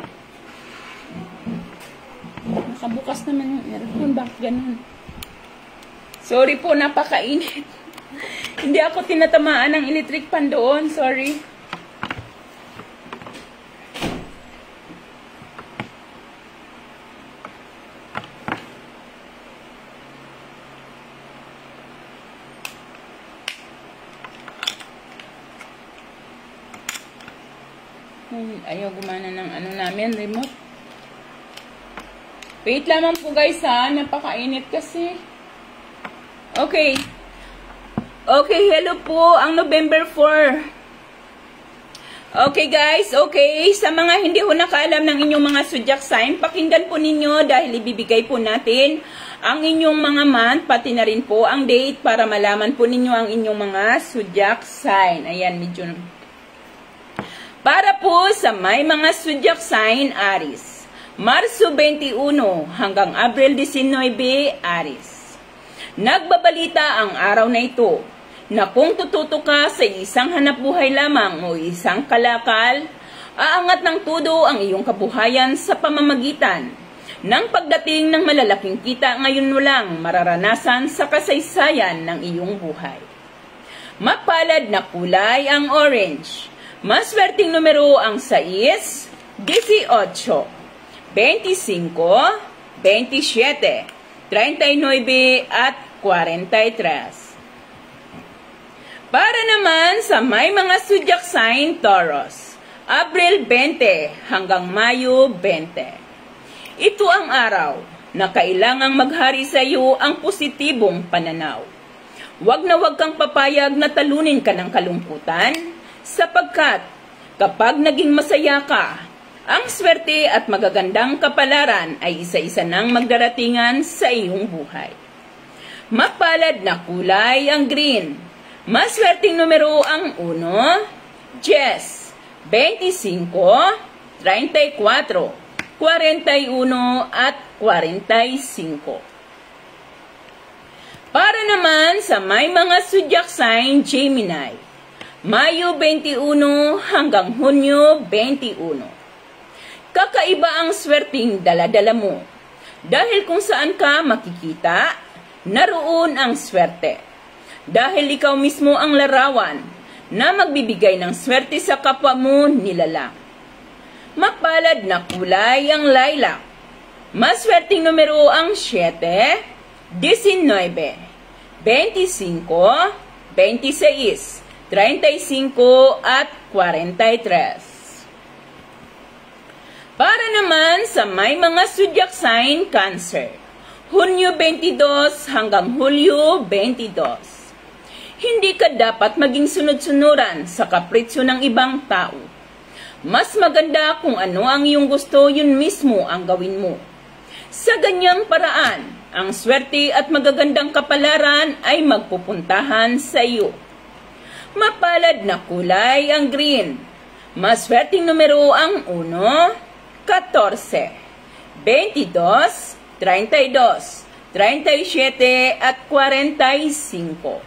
Nakabukas naman yung aircon, bakit ganun? Sorry po, napakainit. Hindi ako tinatamaan ng electric pan doon, sorry. Ayaw gumana ng ano namin, remote. Wait lamang po guys ha, napakainit kasi. Okay. Okay, hello po, ang November four. Okay guys, okay. Sa mga hindi ho nakaalam ng inyong mga zodiac sign, pakinggan po ninyo dahil ibibigay po natin ang inyong mga month, pati na rin po ang date para malaman po ninyo ang inyong mga zodiac sign. Ayan, medyo... Para po sa may mga zodiac sign, Aries. Marso twenty-one hanggang Abril nineteen, Aries. Nagbabalita ang araw na ito na kung tututo ka sa isang hanapbuhay lamang o isang kalakal, aangat ng todo ang iyong kabuhayan sa pamamagitan ng pagdating ng malalaking kita ngayon mo lang mararanasan sa kasaysayan ng iyong buhay. Mapalad na kulay ang orange. Maswerteng numero ang sais, eighteen, twenty-five, twenty-seven, thirty-nine at forty-three. Para naman sa may mga zodiac sign Taurus, Abril twenty hanggang Mayo twenty. Ito ang araw na kailangang maghari sa iyo ang positibong pananaw. Huwag na huwag kang papayag na talunin ka ng kalungkutan, sapagkat kapag naging masaya ka, ang swerte at magagandang kapalaran ay isa-isa nang magdaratingan sa iyong buhay. Mapalad na kulay ang green. Maswerteng numero ang one, ten, twenty-five, thirty-four, forty-one at forty-five. Para naman sa may mga zodiac sign Gemini, Mayo twenty-one hanggang Hunyo twenty-one. Kakaiba ang swerteng dala-dala mo. Dahil kung saan ka makikita, naroon ang swerte. Dahil ikaw mismo ang larawan na magbibigay ng swerte sa kapwa mo nilalang. Mapalad na kulay ang lilac. Maswerteng numero ang seven, nineteen, twenty-five, twenty-six, thirty-five at forty-three. Para naman sa may mga zodiac sign Cancer, Hunyo twenty-two hanggang Hulyo twenty-two. Hindi ka dapat maging sunod-sunuran sa kapritsyo ng ibang tao. Mas maganda kung ano ang iyong gusto, yun mismo ang gawin mo. Sa ganyang paraan, ang swerte at magagandang kapalaran ay magpupuntahan sa iyo. Mapalad na kulay ang green. Maswerteng numero ang one, fourteen, twenty-two, thirty-two, thirty-seven at forty-five.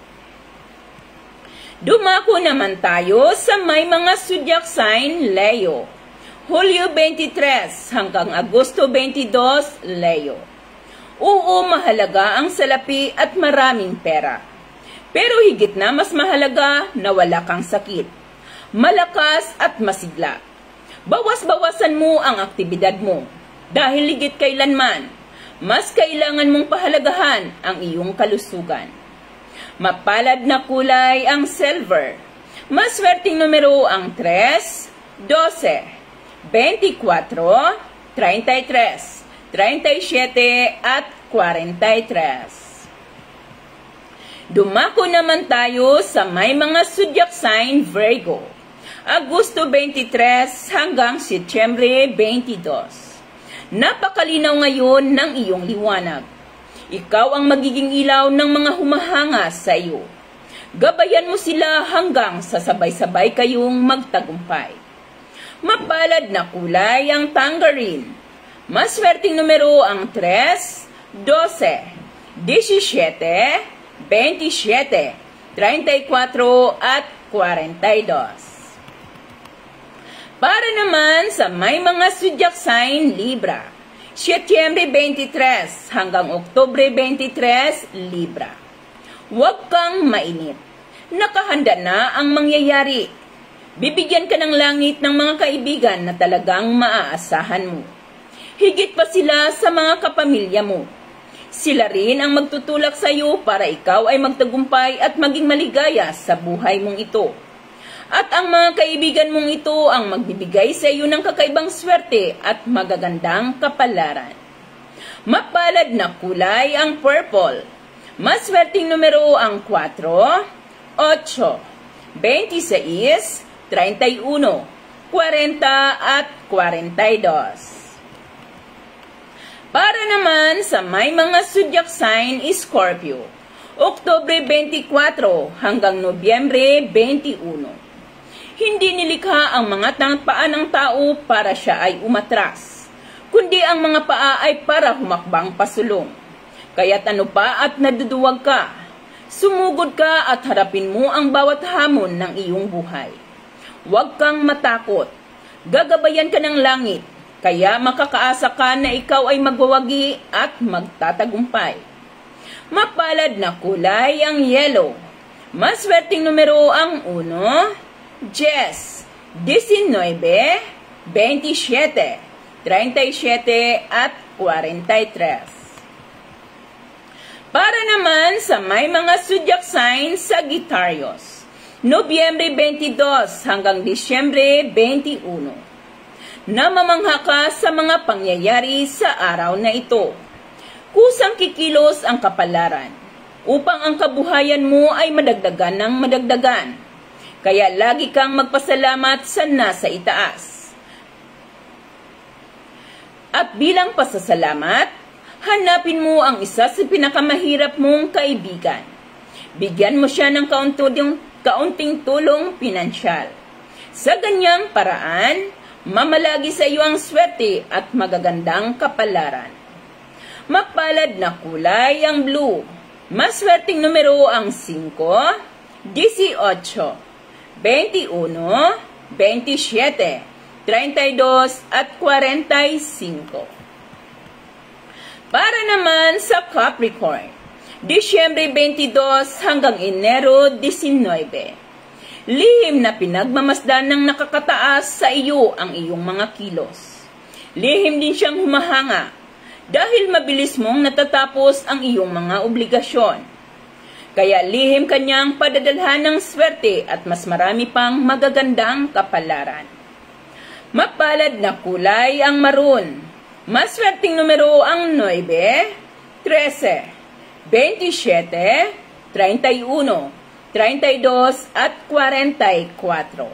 Dumako naman tayo sa may mga zodiac sign Leo. Hulyo twenty-three hanggang Agosto twenty-two, Leo. Oo, mahalaga ang salapi at maraming pera. Pero higit na mas mahalaga na wala kang sakit, malakas at masigla. Bawas-bawasan mo ang aktibidad mo dahil higit kailanman, mas kailangan mong pahalagahan ang iyong kalusugan. Mapalad na kulay ang silver. Maswerteng numero ang three, twelve, twenty-four, thirty-three, thirty-seven at forty-three. Dumako naman tayo sa may mga zodiac sign Virgo. Agosto twenty-tres hanggang Setyembre twenty-dos. Napakalinaw ngayon ng iyong liwanag. Ikaw ang magiging ilaw ng mga humahanga sa iyo. Gabayan mo sila hanggang sa sabay-sabay kayong magtagumpay. Mapalad na kulay ang tangerine. Maswerteng numero ang tres, twelve, seventeen, twenty-seven, thirty-four at forty-two. Para naman sa may mga zodiac sign Libra, Setyembre twenty-tres hanggang Oktubre twenty-tres, Libra. Huwag kang mainit. Nakahanda na ang mangyayari. Bibigyan ka ng langit ng mga kaibigan na talagang maaasahan mo. Higit pa sila sa mga kapamilya mo. Sila rin ang magtutulak sa iyo para ikaw ay magtagumpay at maging maligaya sa buhay mong ito. At ang mga kaibigan mong ito ang magbibigay sa iyo ng kakaibang swerte at magagandang kapalaran. Mapalad na kulay ang purple. Maswerteng numero ang four, eight, twenty-six, thirty-one, forty at forty-two. Para naman sa may mga zodiac sign Scorpio, Oktubre twenty-four hanggang Nobyembre twenty-one. Hindi nilikha ang mga paa ng tao para siya ay umatras, kundi ang mga paa ay para humakbang pasulong. Kaya't ano pa at naduduwag ka? Sumugod ka at harapin mo ang bawat hamon ng iyong buhay. Huwag kang matakot. Gagabayan ka ng langit, kaya makakaasa ka na ikaw ay magwawagi at magtatagumpay. Mapalad na kulay ang yellow. Maswerteng numero ang one, ten, nineteen, twenty-seven, thirty-seven at forty-three. Para naman sa may mga zodiac sign Sagittarius, Nobyembre twenty-two hanggang Disyembre twenty-one. Namamangha ka sa mga pangyayari sa araw na ito. Kusang kikilos ang kapalaran upang ang kabuhayan mo ay madagdagan ng madagdagan. Kaya lagi kang magpasalamat sa nasa itaas. At bilang pasasalamat, hanapin mo ang isa sa pinakamahirap mong kaibigan. Bigyan mo siya ng kaunting, kaunting tulong pinansyal. Sa ganyang paraan, mamalagi sa iyo ang swerte at magagandang kapalaran. Mapalad na kulay ang blue. Maswerteng numero ang five, eighteen, twenty-one, twenty-seven, thirty-two at forty-five. Para naman sa Capricorn, Disyembre twenty-two hanggang Enero nineteen. Lihim na pinagmamasdan ng nakakataas sa iyo ang iyong mga kilos. Lihim din siyang humahanga dahil mabilis mong natatapos ang iyong mga obligasyon. Kaya lihim kanyang padadalhan ng swerte at mas marami pang magagandang kapalaran. Mapalad na kulay ang maroon. Maswerteng numero ang nine, thirteen, twenty-seven, thirty-one, thirty-two at forty-four.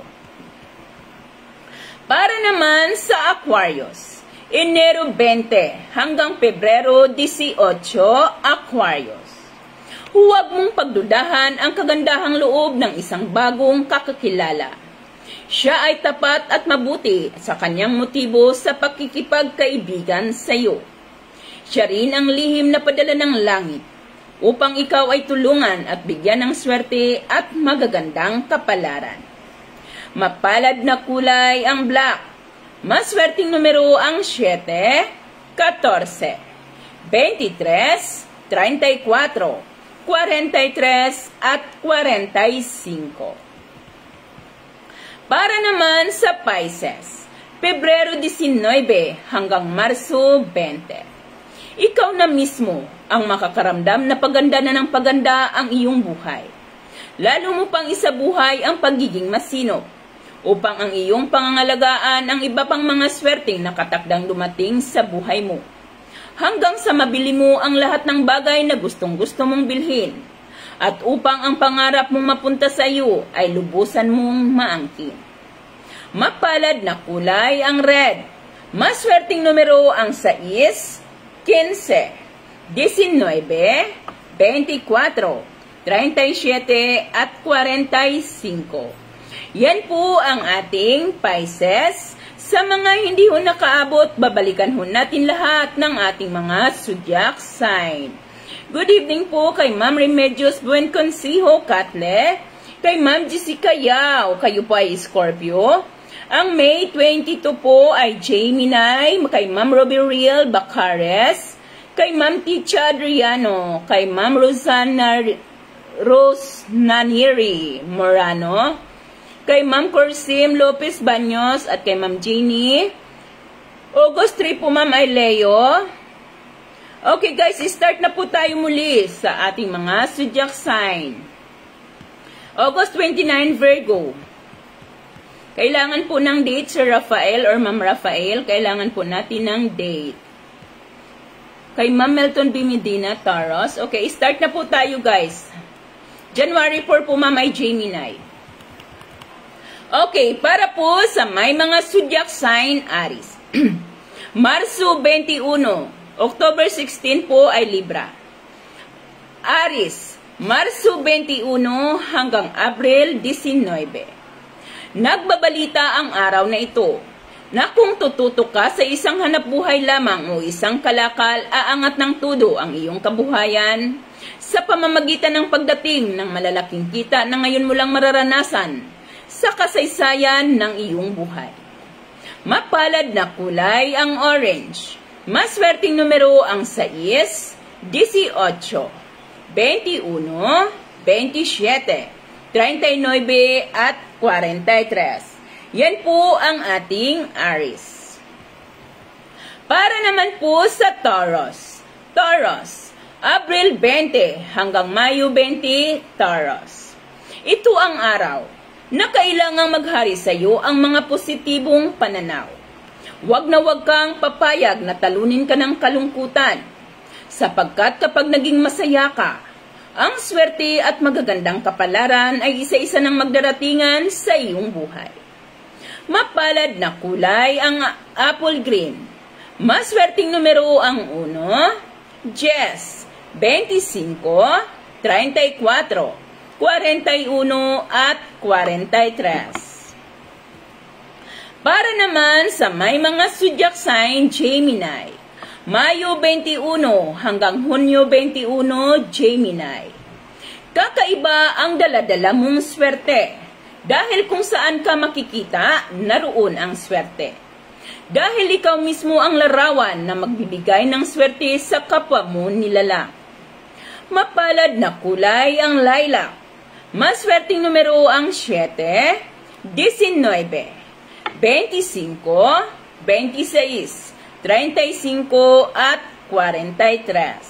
Para naman sa Aquarius, Enero twenty hanggang Pebrero eighteen, Aquarius. Huwag mong pagdudahan ang kagandahang loob ng isang bagong kakakilala. Siya ay tapat at mabuti sa kanyang motibo sa pakikipagkaibigan sa iyo. Siya rin ang lihim na padala ng langit upang ikaw ay tulungan at bigyan ng swerte at magagandang kapalaran. Mapalad na kulay ang black. Maswerteng numero ang seven, fourteen, twenty-three, thirty-four, forty-three at forty-five. Para naman sa Pisces, Pebrero nineteen hanggang Marso twenty. Ikaw na mismo ang makakaramdam na paganda na ng paganda ang iyong buhay. Lalo mo pang isabuhay ang pagiging masinop upang ang iyong pangangalagaan ang iba pang mga swerteng nakatakdang dumating sa buhay mo. Hanggang sa mabili mo ang lahat ng bagay na gustong-gusto mong bilhin at upang ang pangarap mong mapunta sa iyo ay lubusan mong maangkin. Mapalad na kulay ang red. Maswerteng numero ang sais, quince, diecinueve, veinticuatro, treinta y siete at cuarenta y cinco. Yan po ang ating Pisces. Sa mga hindi ho nakaabot, babalikan ho natin lahat ng ating mga zodiac sign. Good evening po kay Ma'am Remedios Buen Consejo Catle, kay Ma'am Jessica Yao, kayo po ay Scorpio. Ang May twenty-two po ay Gemini, kay Ma'am Ruby Real Bacares, kay Ma'am Ticha Adriano, kay Ma'am Rosana Rose Naniri Morano, kay Ma'am Corsim Lopez Baños, at kay Ma'am Jeannie. August three po Ma'am ay Leo. Okay guys, start na po tayo muli sa ating mga zodiac sign. August twenty-nine, Virgo. Kailangan po ng date, Sir Rafael or Ma'am Rafael. Kailangan po natin ng date. Kay Ma'am Melton B. Medina, Taurus. Okay, start na po tayo guys. January four po Ma'am ay Gemini. Okay, para po sa may mga zodiac sign, Aries. Marso twenty-one, October sixteen po ay Libra. Aries, Marso twenty-one hanggang Abril nineteen. Nagbabalita ang araw na ito na kung tututok ka sa isang hanapbuhay lamang o isang kalakal, aangat ng todo ang iyong kabuhayan sa pamamagitan ng pagdating ng malalaking kita na ngayon mo lang mararanasan sa kasaysayan ng iyong buhay. Mapalad na kulay ang orange. Maswerteng numero ang sais, dieciocho, veintiuno, veintisiete, treinta y nueve at cuarenta y tres. Yan po ang ating Aries. Para naman po sa Taurus. Taurus, Abril twenty hanggang Mayo twenty, Taurus. Ito ang araw na kailangang maghari sa iyo ang mga positibong pananaw. Huwag na huwag kang papayag na talunin ka ng kalungkutan, sapagkat kapag naging masaya ka, ang swerte at magagandang kapalaran ay isa-isa ng magdaratingan sa iyong buhay. Mapalad na kulay ang apple green. Maswerteng numero ang uno, diyes, veinticinco, treinta y cuatro, cuarenta y uno at cuarenta y tres. Para naman sa may mga zodiac sign, Gemini. Mayo twenty-one hanggang Hunyo twenty-one, Gemini. Kakaiba ang daladala mong swerte. Dahil kung saan ka makikita, naroon ang swerte. Dahil ikaw mismo ang larawan na magbibigay ng swerte sa kapwa mo nilalang. Mapalad na kulay ang lilac. Maswerteng numero ang siyete, diecinueve, veinticinco, veintiséis, treinta y cinco at cuarenta y tres.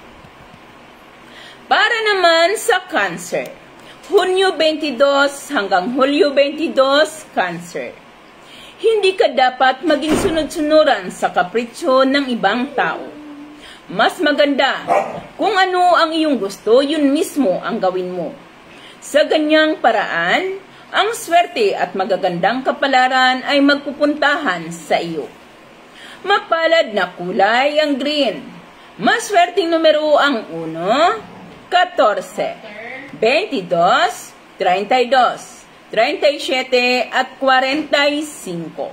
Para naman sa Cancer, Hunyo twenty-two hanggang Hulyo twenty-two, Cancer. Hindi ka dapat maging sunod-sunuran sa kapritsyo ng ibang tao. Mas maganda kung ano ang iyong gusto, yun mismo ang gawin mo. Sa ganyang paraan, ang swerte at magagandang kapalaran ay magpupuntahan sa iyo. Mapalad na kulay ang green. Maswerteng numero ang uno, catorce, veintidós, treinta y dos, treinta y siete at cuarenta y cinco.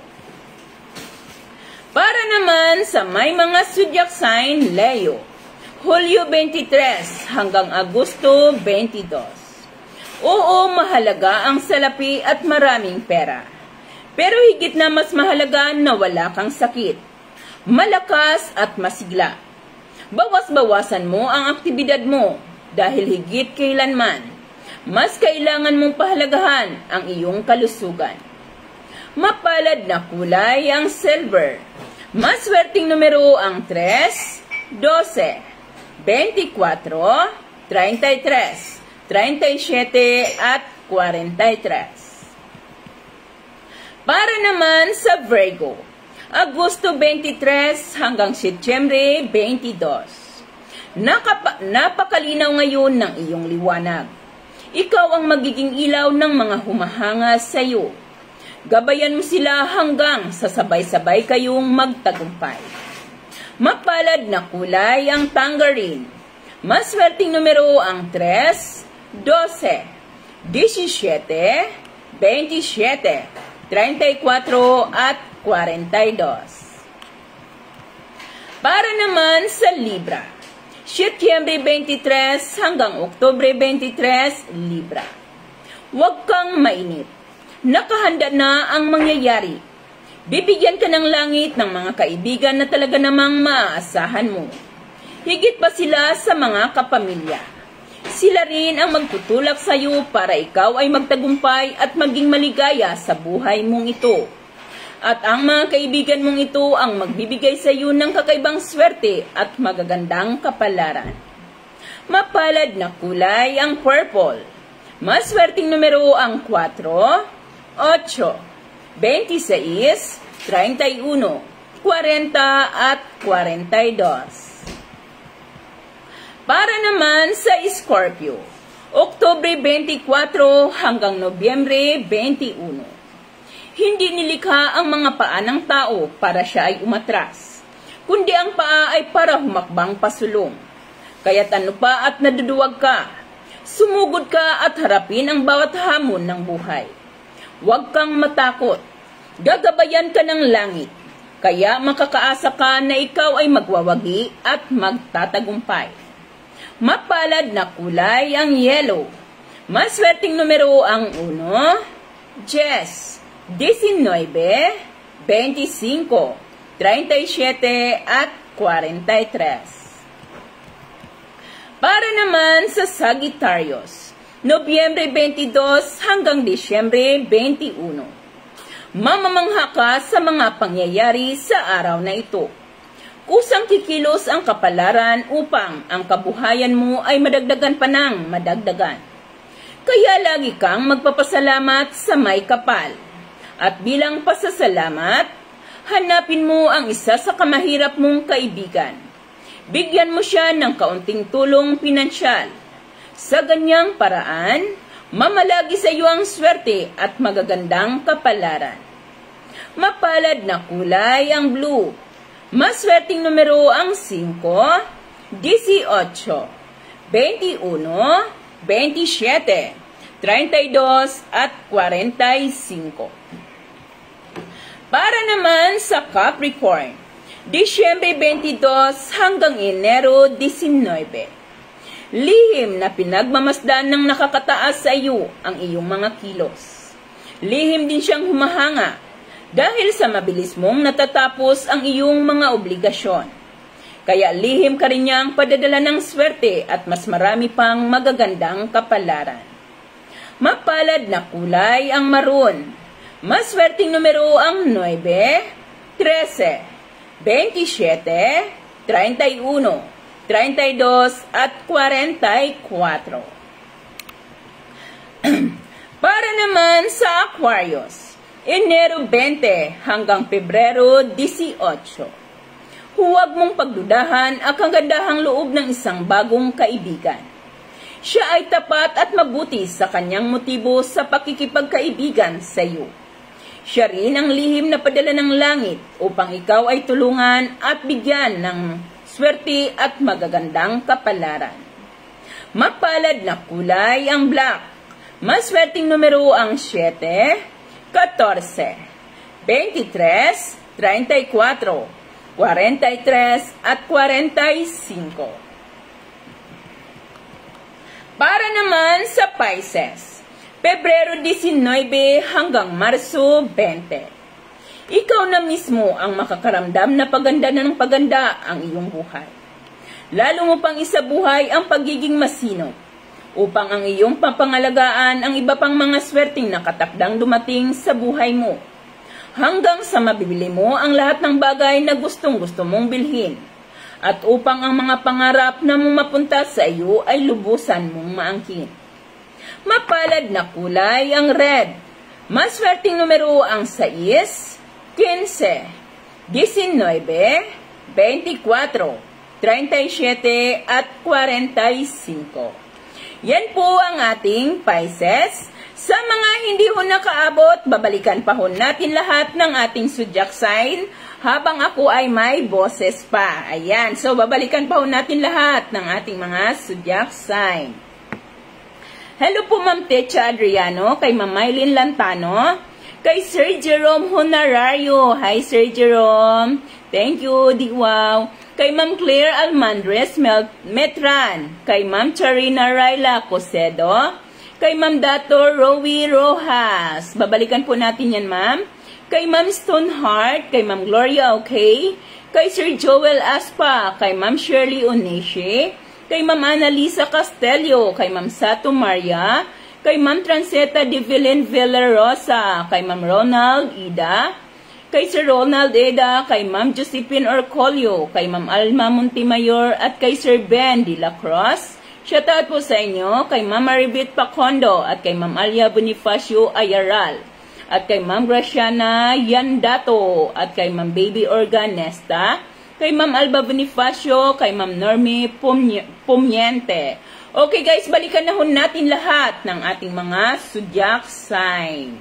Para naman sa may mga zodiac sign, Leo. Hulyo twenty-three hanggang Agosto twenty-two. Oo, mahalaga ang salapi at maraming pera. Pero higit na mas mahalaga na wala kang sakit, malakas at masigla. Bawas-bawasan mo ang aktibidad mo dahil higit kailanman, mas kailangan mong pahalagahan ang iyong kalusugan. Mapalad na kulay ang silver. Maswerteng numero ang tres, doce, veinticuatro, treinta y tres, treinta y siete at cuarenta y tres. Para naman sa Virgo, Agosto twenty-three hanggang Setyembre twenty-two. Nakapa, napakalinaw ngayon ng iyong liwanag. Ikaw ang magiging ilaw ng mga humahanga sa iyo. Gabayan mo sila hanggang sa sabay-sabay kayong magtagumpay. Mapalad na kulay ang tangerine. Maswerteng numero ang tres, twelve, seventeen, twenty-seven, thirty-four at forty-two. Para naman sa Libra, Setyembre twenty-three hanggang Oktubre twenty-three, Libra. Huwag kang mainip. Nakahanda na ang mangyayari. Bibigyan ka ng langit ng mga kaibigan na talaga namang maaasahan mo. Higit pa sila sa mga kapamilya. Sila rin ang magtutulak sa iyo para ikaw ay magtagumpay at maging maligaya sa buhay mong ito. At ang mga kaibigan mong ito ang magbibigay sa iyo ng kakaibang swerte at magagandang kapalaran. Mapalad na kulay ang purple. Maswerteng numero ang four, eight, twenty-six, thirty-one, forty at forty-two. Para naman sa Scorpio, Oktubre twenty-four hanggang Nobyembre twenty-one. Hindi nilikha ang mga paa ng tao para siya ay umatras, kundi ang paa ay para humakbang pasulong. Kaya't ano pa at naduduwag ka, sumugod ka at harapin ang bawat hamon ng buhay. Huwag kang matakot, gagabayan ka ng langit, kaya makakaasa ka na ikaw ay magwawagi at magtatagumpay. Mapalad na kulay ang yellow. Maswerteng numero ang one, ten, nineteen, twenty-five, thirty-seven at forty-three. Para naman sa Sagittarius, Nobyembre twenty-two hanggang Disyembre twenty-one. Mamamangha ka sa mga pangyayari sa araw na ito. Kusang kikilos ang kapalaran upang ang kabuhayan mo ay madagdagan pa ng madagdagan. Kaya lagi kang magpapasalamat sa may kapal. At bilang pasasalamat, hanapin mo ang isa sa kamahirap mong kaibigan. Bigyan mo siya ng kaunting tulong pinansyal. Sa ganyang paraan, mamalagi sa iyo ang swerte at magagandang kapalaran. Mapalad na kulay ang blue. Maswerteng numero ang five, eighteen, twenty-one, twenty-seven, thirty-two at forty-five. Para naman sa Capricorn, Disyembre twenty-two hanggang Enero nineteen. Lihim na pinagmamasdan ng nakakataas sa iyo ang iyong mga kilos. Lihim din siyang humahanga dahil sa mabilis mong natatapos ang iyong mga obligasyon. Kaya lihim ka rin niyang padadala ng swerte at mas marami pang magagandang kapalaran. Mapalad na kulay ang maroon. Maswerteng numero ang nine, thirteen, twenty-seven, thirty-one, thirty-two at forty-four. Para naman sa Aquarius, Enero twenty hanggang Pebrero eighteen. Huwag mong pagdudahan ang kagandahang loob ng isang bagong kaibigan. Siya ay tapat at mabuti sa kanyang motibo sa pakikipagkaibigan sa iyo. Siya rin ang lihim na padala ng langit upang ikaw ay tulungan at bigyan ng swerte at magagandang kapalaran. Mapalad na kulay ang black. Maswerteng numero ang seven, fourteen, twenty-three, thirty-four, forty-three at forty-five. Para naman sa Pisces, Pebrero nineteen hanggang Marso twenty. Ikaw na mismo ang makakaramdam na paganda na ng paganda ang iyong buhay. Lalo mo pang isabuhay ang pagiging masinop upang ang iyong papangalagaan ang iba pang mga swerteng nakatakdang dumating sa buhay mo. Hanggang sa mabibili mo ang lahat ng bagay na gustong-gusto mong bilhin. At upang ang mga pangarap na mong mapunta sa iyo ay lubusan mong maangkin. Mapalad na kulay ang red. Maswerteng numero ang six, fifteen, nineteen, twenty-four, thirty-seven at forty-five. Yan po ang ating Pisces. Sa mga hindi ho nakaabot, babalikan pa ho natin lahat ng ating zodiac sign habang ako ay may boses pa. Ayan, so babalikan pa ho natin lahat ng ating mga zodiac sign. Hello po Ma'am Techa Adriano, kay Ma'am Mylene Lantano, kay Sir Jerome Honorario. Hi Sir Jerome, thank you, di wow. Kay Ma'am Claire Almandres Metran, kay Ma'am Charina Raila Cosedo, kay Ma'am Dato Rowie Rojas. Babalikan po natin yan, Ma'am. Kay Ma'am Stoneheart, kay Ma'am Gloria Okay, kay Sir Joel Aspa, kay Ma'am Shirley Oneshe, kay Ma'am Annalisa Castelio, kay Ma'am Sato Maria, kay Ma'am Transeta Divilin Villarosa, kay Ma'am Ronald Ida, kay Sir Ronald Eda, kay Ma'am Josephine Orcolio, kay Ma'am Alma Montimayor, at kay Sir Ben de la Cruz. Shoutout po sa inyo kay Ma'am Maribit Pacondo at kay Ma'am Alia Bonifacio Ayaral at kay Ma'am Graciana Yandato at kay Ma'am Baby Organesta, kay Ma'am Alba Bonifacio, kay Ma'am Normie Pumiente. Okay guys, balikan na ho natin lahat ng ating mga zodiac sign.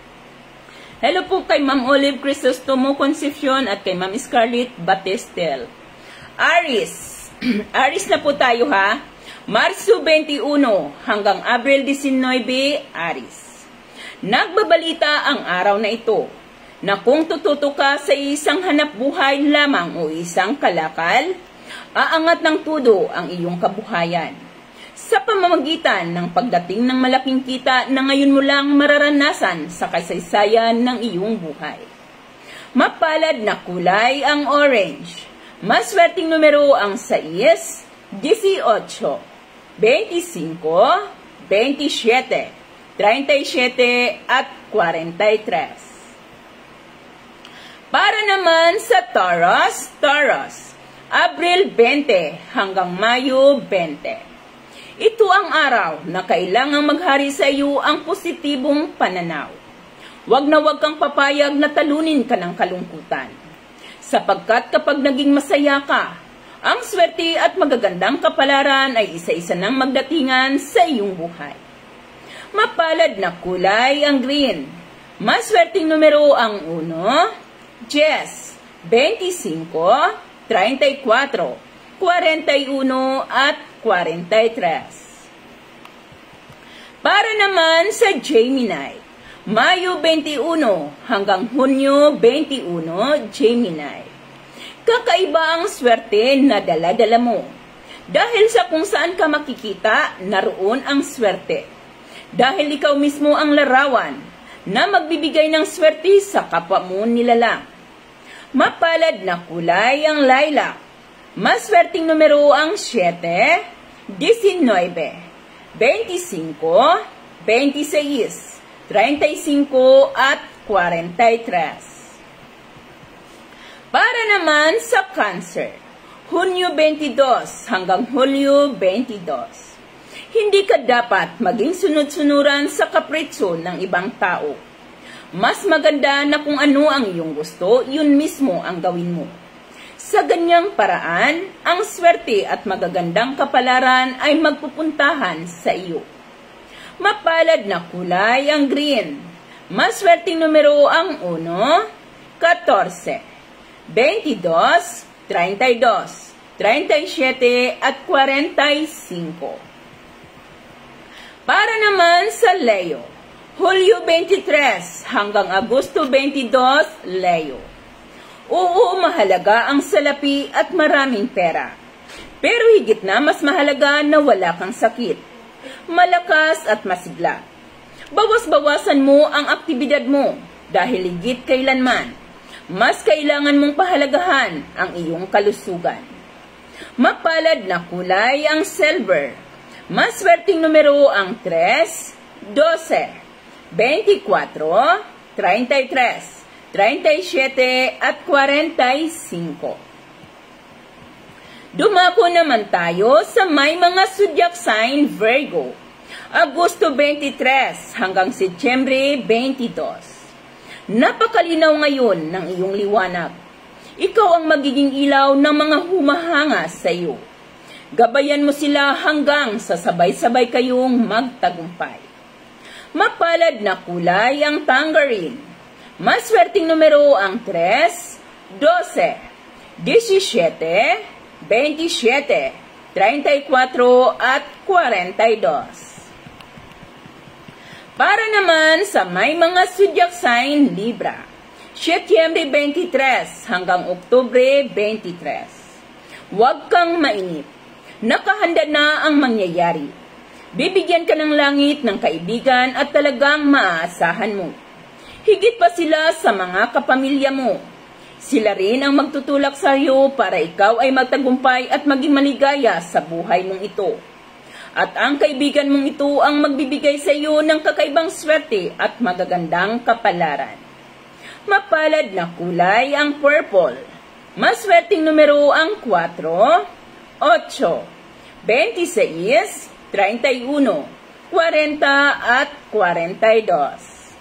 Hello po kay Ma'am Olive Crisostomo Concepcion at kay Ma'am Scarlett Batistel. Aries. Aries na po tayo ha. Marso twenty-one hanggang Abril nineteen, Aries. Nagbabalita ang araw na ito na kung tututo ka sa isang hanap buhay lamang o isang kalakal, aangat ng tudo ang iyong kabuhayan. Sa pamamagitan ng pagdating ng malaking kita na ngayon mo lang mararanasan sa kasaysayan ng iyong buhay. Mapalad na kulay ang orange. Maswerteng numero ang sais, eighteen, twenty-five, twenty-seven, thirty-seven at forty-three. Para naman sa Taurus, Taurus, Abril twenty hanggang Mayo twenty. Ito ang araw na kailangang maghari sa iyo ang positibong pananaw. Huwag na huwag kang papayag na talunin ka ng kalungkutan. Sapagkat kapag naging masaya ka, ang swerte at magagandang kapalaran ay isa-isa nang magdatingan sa iyong buhay. Mapalad na kulay ang green. Maswerteng numero ang one, ten, twenty-five, thirty-four, forty-one at forty-three. Para naman sa Gemini, Mayo twenty-one hanggang Hunyo twenty-one, Gemini. Kakaiba ang swerte na dala-dala mo. Dahil sa kung saan ka makikita, naroon ang swerte. Dahil ikaw mismo ang larawan na magbibigay ng swerte sa kapwa mo nilalang. Mapalad na kulay ang lilac. Maswerteng numero ang seven, nineteen, twenty-five, twenty-six, thirty-five at forty-three. Para naman sa Cancer, Hunyo twenty-two hanggang Hulyo twenty-two. Hindi ka dapat maging sunod-sunuran sa kapritsyo ng ibang tao. Mas maganda na kung ano ang iyong gusto, yun mismo ang gawin mo. Sa ganyang paraan, ang swerte at magagandang kapalaran ay magpupuntahan sa iyo. Mapalad na kulay ang green. Maswerteng numero ang one, fourteen, twenty-two, thirty-two, thirty-seven at forty-five. Para naman sa Leo, Hulyo twenty-three hanggang Agosto twenty-two, Leo. Oo, mahalaga ang salapi at maraming pera. Pero higit na mas mahalaga na wala kang sakit, malakas at masigla. Bawas-bawasan mo ang aktibidad mo dahil higit kailanman, mas kailangan mong pahalagahan ang iyong kalusugan. Mapalad na kulay ang silver. Maswerteng numero ang three, twelve, twenty-four, thirty-three, thirty-seven at forty-five. Dumako naman tayo sa may mga zodiac sign Virgo. Agosto twenty-three hanggang Setyembre twenty-two. Napakalinaw ngayon ng iyong liwanag. Ikaw ang magiging ilaw ng mga humahanga sa iyo. Gabayan mo sila hanggang sa sabay-sabay kayong magtagumpay. Mapalad na kulay ang tangerine. Maswerteng numero ang tres, twelve, seventeen, twenty-seven, thirty-four at forty-two. Para naman sa may mga zodiac sign Libra, Setyembre twenty-three hanggang Oktubre twenty-three. Huwag kang mainip. Nakahanda na ang mangyayari. Bibigyan ka ng langit ng kaibigan at talagang maaasahan mo. Higit pa sila sa mga kapamilya mo. Sila rin ang magtutulak sa iyo para ikaw ay magtagumpay at maging maligaya sa buhay mong ito. At ang kaibigan mong ito ang magbibigay sa iyo ng kakaibang swerte at magagandang kapalaran. Mapalad na kulay ang purple. Maswerteng numero ang four, eight, twenty-six, thirty-one, forty at forty-two.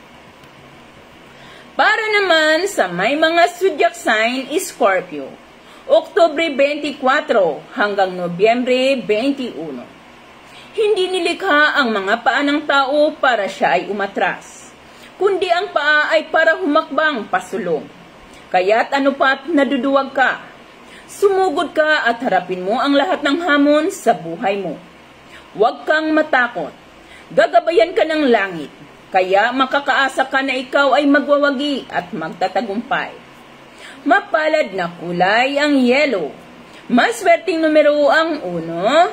Para naman sa may mga zodiac sign Scorpio, Oktubre twenty-four hanggang Nobyembre twenty-one. Hindi nilikha ang mga paa ng tao para siya ay umatras, kundi ang paa ay para humakbang pasulong. Kaya't ano pa't naduduwag ka? Sumugod ka at harapin mo ang lahat ng hamon sa buhay mo. Huwag kang matakot. Gagabayan ka ng langit, kaya makakaasa ka na ikaw ay magwawagi at magtatagumpay. Mapalad na kulay ang yellow. Maswerteng numero ang one,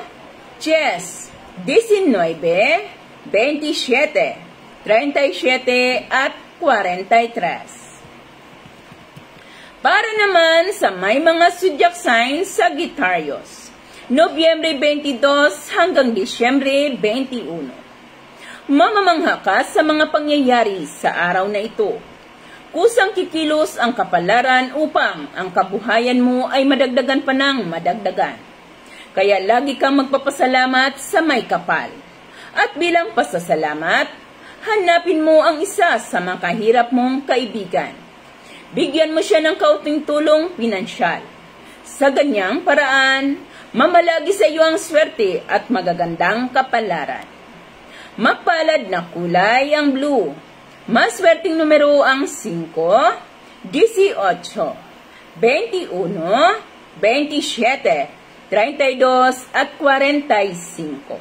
nineteen, twenty-seven, thirty-seven at forty-three. Para naman sa may mga zodiac signs Sagittarius, Nobyembre twenty-two hanggang Disyembre twenty-one. Mamamangha ka sa mga pangyayari sa araw na ito. Kusang kikilos ang kapalaran upang ang kabuhayan mo ay madagdagan pa ng madagdagan. Kaya lagi kang magpapasalamat sa may kapal. At bilang pasasalamat, hanapin mo ang isa sa mga kahirap mong kaibigan. Bigyan mo siya ng kaunting tulong pinansyal. Sa ganyang paraan, mamalagi sa iyo ang swerte at magagandang kapalaran. Mapalad na kulay ang blue. Maswerteng numero ang five, eighteen, twenty-one, twenty-seven, thirty-two at forty-five.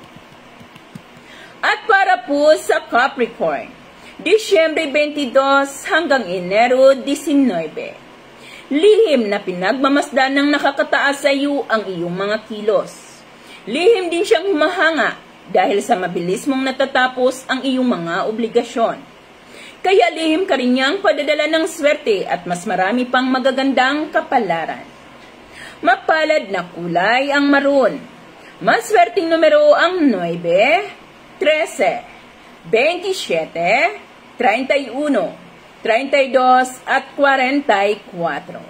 At para po sa Capricorn, Disyembre twenty-two hanggang Enero nineteen. Lihim na pinagmamasdan ng nakakataas sa iyo ang iyong mga kilos. Lihim din siyang humahanga dahil sa mabilis mong natatapos ang iyong mga obligasyon. Kaya lihim ka rin niyang padadala ng swerte at mas marami pang magagandang kapalaran. Mapalad na kulay ang maroon. Maswerteng numero ang nine, thirteen, twenty-seven, thirty-one, thirty-two at forty-four.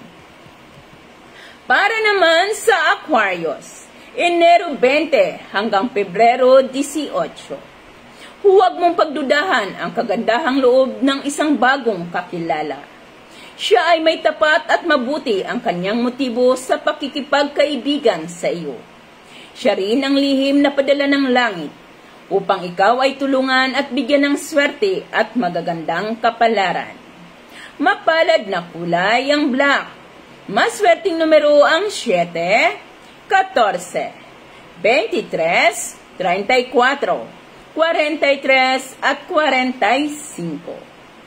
Para naman sa Aquarius, Enero twenty hanggang Pebrero eighteen. Huwag mong pagdudahan ang kagandahang loob ng isang bagong kakilala. Siya ay may tapat at mabuti ang kanyang motibo sa pakikipagkaibigan sa iyo. Siya rin ang lihim na padala ng langit upang ikaw ay tulungan at bigyan ng swerte at magagandang kapalaran. Mapalad na kulay ang black. Maswerteng numero ang seven, fourteen, twenty-three, thirty-four, forty-three at forty-five.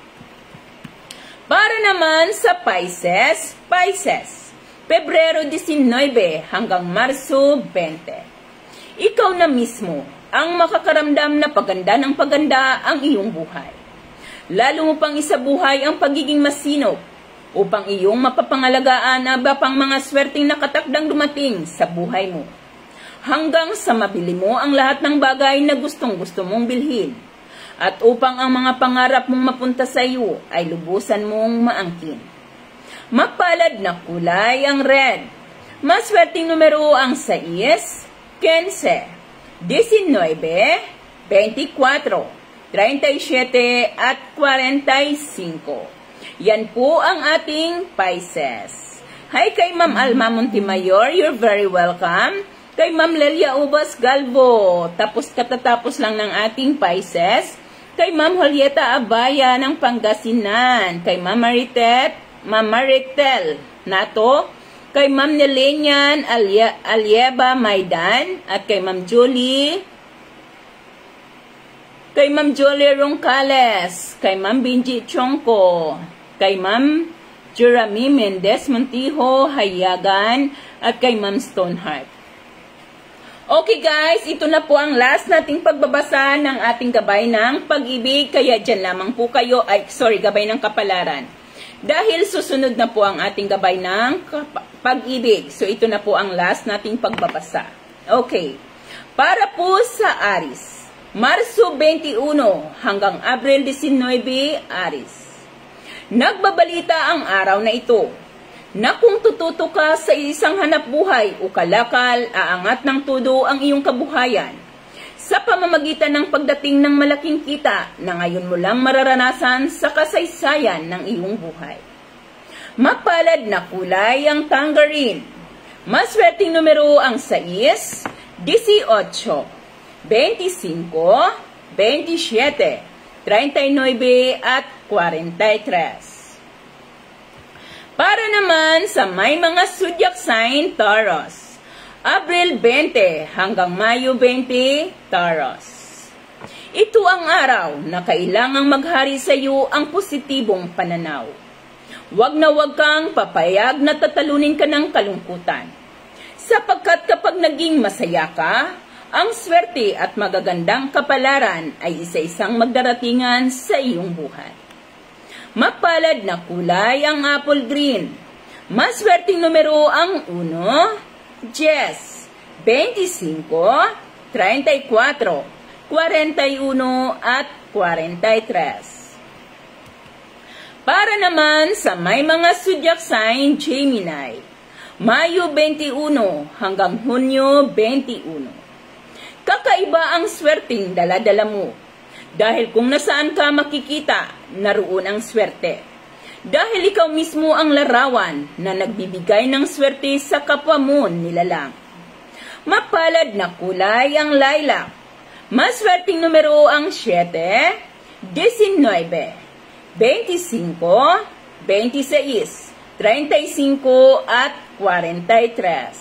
Para naman sa Pisces, Pisces, Pebrero nineteen hanggang Marso twenty. Ikaw na mismo ang makakaramdam na paganda ng paganda ang iyong buhay. Lalo mo pang isabuhay ang pagiging masinop upang iyong mapapangalagaan na ba pang mga swerteng nakatakdang dumating sa buhay mo. Hanggang sa mabili mo ang lahat ng bagay na gustong gusto mong bilhin. At upang ang mga pangarap mong mapunta sa iyo ay lubusan mong maangkin. Mapalad na kulay ang red. Maswerteng numero ang six, fifteen, nineteen, twenty-four, thirty-seven at forty-five. Yan po ang ating Pisces. Hi kay Ma'am Alma Montemayor, you're very welcome. Kay Ma'am Lelia Ubas Galvo, tapos katatapos lang ng ating Pisces. Kay Ma'am Julieta Abaya ng Pangasinan. Kay Ma'am Maritet, Ma'am Maritel Nato. Kay Ma'am Nelenian Alie, Alieba Maidan. At kay Ma'am Julie. Kay Ma'am Julie Roncales. Kay Ma'am Binji Chongko. Kay Ma'am Jeremy Mendez Montijo Hayagan. At kay Ma'am Stoneheart. Okay guys, ito na po ang last nating pagbabasa ng ating gabay ng pag-ibig. Kaya dyan lamang po kayo, ay sorry, gabay ng kapalaran. Dahil susunod na po ang ating gabay ng pag-ibig. So ito na po ang last nating pagbabasa. Okay, para po sa Aris, Marso twenty-one hanggang Abril nineteen, Aris. Nagbabalita ang araw na ito na kung tututo ka sa isang hanap buhay o kalakal, aangat ng todo ang iyong kabuhayan sa pamamagitan ng pagdating ng malaking kita na ngayon mo lang mararanasan sa kasaysayan ng iyong buhay. Mapalad na kulay ang tangerine. Maswerteng numero ang sais, eighteen, twenty-five, twenty-seven, thirty-nine at forty-three. Para naman sa may mga zodiac sign, Taurus. Abril twenty hanggang Mayo twenty, Taurus. Ito ang araw na kailangang maghari sa iyo ang positibong pananaw. Huwag na huwag kang papayag na tatalunin ka ng kalungkutan. Sapagkat kapag naging masaya ka, ang swerte at magagandang kapalaran ay isa-isang magdaratingan sa iyong buhay. Mapalad na kulay ang apple green. Maswerteng numero ang one, ten, twenty-five, thirty-four, forty-one at forty-three. Para naman sa may mga zodiac sign, Gemini. Mayo twenty-one hanggang Hunyo twenty-one. Kakaiba ang swerteng dala-dala mo. Dahil kung nasaan ka makikita, naroon ang swerte. Dahil ikaw mismo ang larawan na nagbibigay ng swerte sa kapwa mo nilalang. Mapalad na kulay ang lilac. Maswerteng numero ang seven, nineteen, twenty-five, twenty-six, thirty-five at forty-three.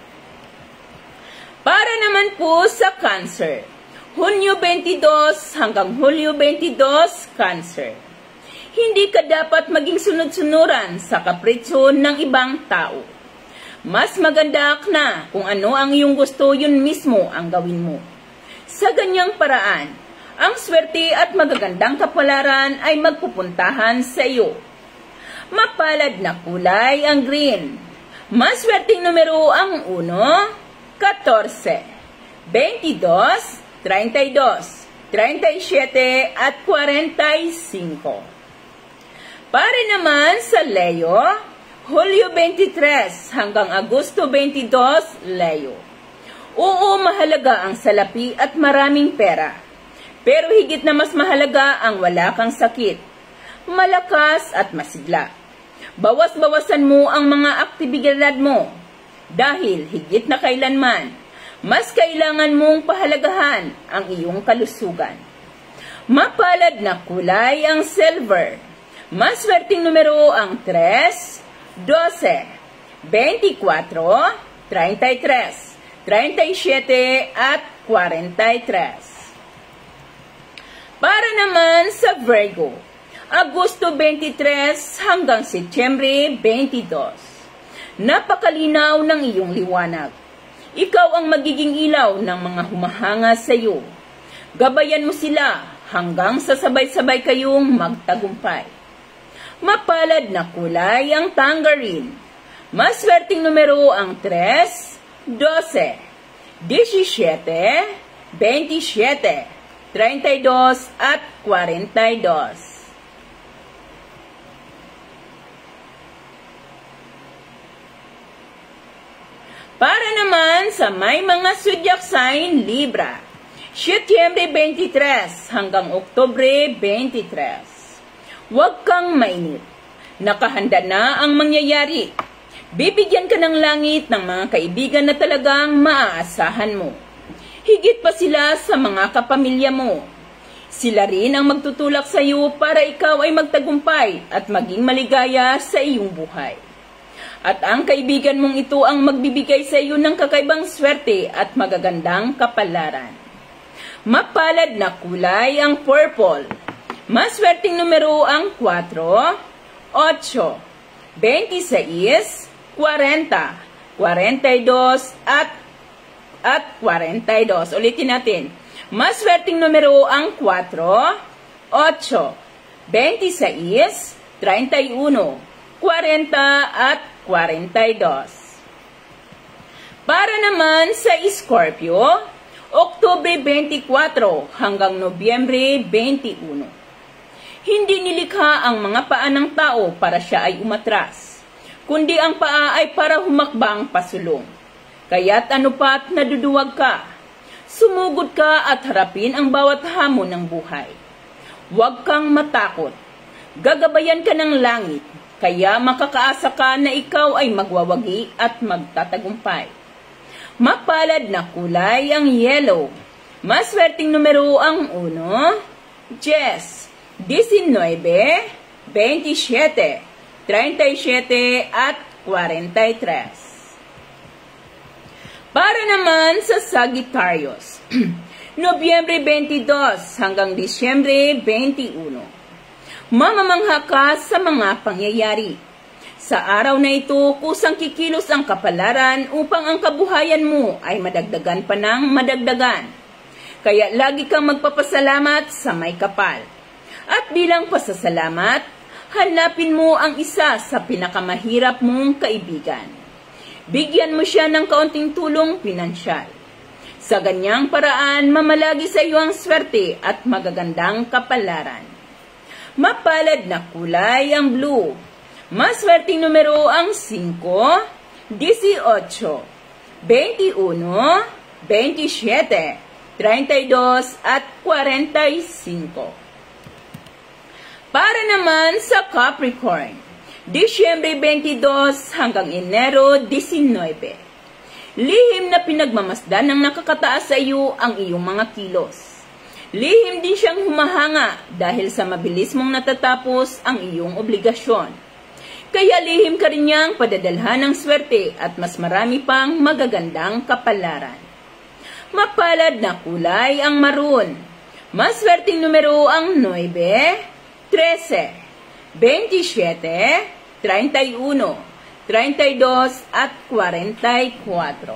Para naman po sa Cancer. Hunyo twenty-two hanggang Hulyo twenty-two, Cancer. Hindi ka dapat maging sunod-sunuran sa kapritsyo ng ibang tao. Mas maganda na kung ano ang iyong gusto, yun mismo ang gawin mo. Sa ganyang paraan, ang swerte at magagandang kapalaran ay magpupuntahan sa iyo. Mapalad na kulay ang green. Maswerteng numero ang one, fourteen, twenty-two, thirty-two, thirty-seven at forty-five. Para naman sa Leo, Hulyo twenty-three hanggang Agosto twenty-two, Leo. Oo, mahalaga ang salapi at maraming pera. Pero higit na mas mahalaga ang wala kang sakit, malakas at masigla. Bawas-bawasan mo ang mga aktibidad mo dahil higit na kailanman, mas kailangan mong pahalagahan ang iyong kalusugan. Mapalad na kulay ang silver. Maswerteng numero ang three, twelve, twenty-four, thirty-three, thirty-seven at forty-three. Para naman sa Virgo, Agosto twenty-three hanggang Setyembre twenty-two. Napakalinaw ng iyong liwanag. Ikaw ang magiging ilaw ng mga humahanga sa iyo. Gabayan mo sila hanggang sa sabay-sabay kayong magtagumpay. Mapalad na kulay ang tangerine. Maswerteng numero ang three, twelve, seventeen, twenty-seven, thirty-two at forty-two. Para naman sa may mga zodiac sign, Libra, Setyembre twenty-three hanggang Oktubre twenty-three. Huwag kang mainit. Nakahanda na ang mangyayari. Bibigyan ka ng langit ng mga kaibigan na talagang maaasahan mo. Higit pa sila sa mga kapamilya mo. Sila rin ang magtutulak sa iyo para ikaw ay magtagumpay at maging maligaya sa iyong buhay. At ang kaibigan mong ito ang magbibigay sa iyo ng kakaibang swerte at magagandang kapalaran. Mapalad na kulay ang purple. Maswerteng numero ang four, eight, twenty-six, forty, forty-two at at forty-two. Ulitin natin. Maswerteng numero ang four, eight, twenty-six, thirty-one, forty at forty-two. Para naman sa Scorpio, Oktubre twenty-four hanggang Nobyembre twenty-one. Hindi nilikha ang mga paa ng tao para siya ay umatras, kundi ang paa ay para humakbang pasulong. Kaya't ano pa't naduduwag ka? Sumugod ka at harapin ang bawat hamon ng buhay. Huwag kang matakot. Gagabayan ka ng langit, kaya makakaasa ka na ikaw ay magwawagi at magtatagumpay. Mapalad na kulay ang yellow. Maswerteng numero ang one, ten, nineteen, twenty-seven, thirty-seven at forty-three. Para naman sa Sagittarius, Nobyembre twenty-two hanggang Disyembre twenty-one. Mamamangha ka sa mga pangyayari. Sa araw na ito, kusang kikilos ang kapalaran upang ang kabuhayan mo ay madagdagan pa ng madagdagan. Kaya lagi kang magpapasalamat sa may kapal. At bilang pasasalamat, hanapin mo ang isa sa pinakamahirap mong kaibigan. Bigyan mo siya ng kaunting tulong pinansyal. Sa ganyang paraan, mamalagi sa iyo ang swerte at magagandang kapalaran. Mapalad na kulay ang blue. Maswerteng numero ang five, eighteen, twenty-one, twenty-seven, thirty-two at forty-five. Para naman sa Capricorn, Disyembre twenty-two hanggang Enero nineteen. Lihim na pinagmamasdan ng nakakataas sa iyo ang iyong mga kilos. Lihim din siyang humahanga dahil sa mabilis mong natatapos ang iyong obligasyon. Kaya lihim ka rin niyang padadalhan ng swerte at mas marami pang magagandang kapalaran. Mapalad na kulay ang maroon. Maswerteng numero ang nine, thirteen, twenty-seven, thirty-one, thirty-two at forty-four.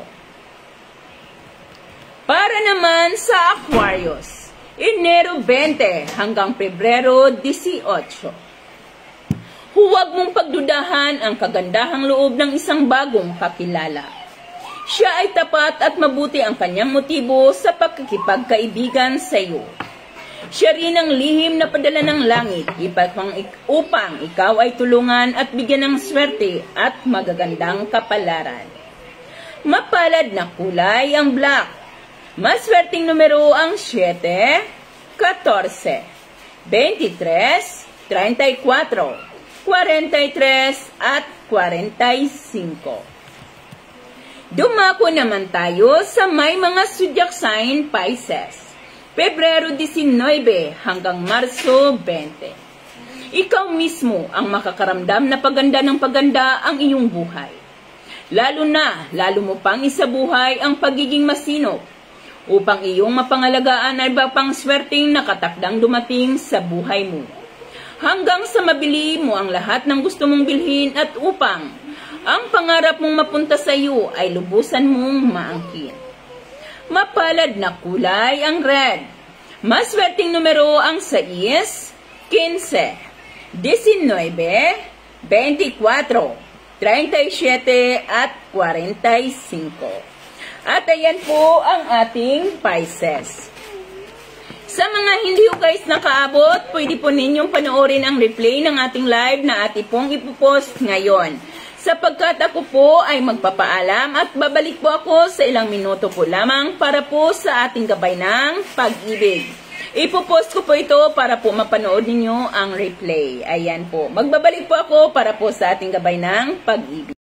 Para naman sa Aquarius, Enero twenty hanggang Pebrero eighteen. Huwag mong pagdudahan ang kagandahang loob ng isang bagong kakilala. Siya ay tapat at mabuti ang kanyang motibo sa pagkikipagkaibigan sa iyo. Siya rin ang lihim na padala ng langit upang ikaw ay tulungan at bigyan ng swerte at magagandang kapalaran. Mapalad na kulay ang black. Maswerteng numero ang seven, fourteen, twenty-three, thirty-four, forty-three at forty-five. Dumako naman tayo sa may mga zodiac sign Pisces. Pebrero nineteen hanggang Marso twenty. Ikaw mismo ang makakaramdam na paganda ng paganda ang iyong buhay. Lalo na, lalo mo pang isabuhay ang pagiging masinop upang iyong mapangalagaan ay pang swerteng nakatakdang dumating sa buhay mo. Hanggang sa mabili mo ang lahat ng gusto mong bilhin at upang ang pangarap mong mapunta sa iyo ay lubusan mong maangkin. Mapalad na kulay ang red. Maswerteng numero ang six, fifteen, nineteen, twenty-four, thirty-seven at forty-five. At ayan po ang ating Pisces. Sa mga hindi ko guys nakaabot, pwede po ninyong panoorin ang replay ng ating live na ating pong ipopost ngayon. Sapagkat ako po ay magpapaalam at babalik po ako sa ilang minuto po lamang para po sa ating gabay ng pag-ibig. Ipopost ko po ito para po mapanood ninyo ang replay. Ayan po, magbabalik po ako para po sa ating gabay ng pag-ibig.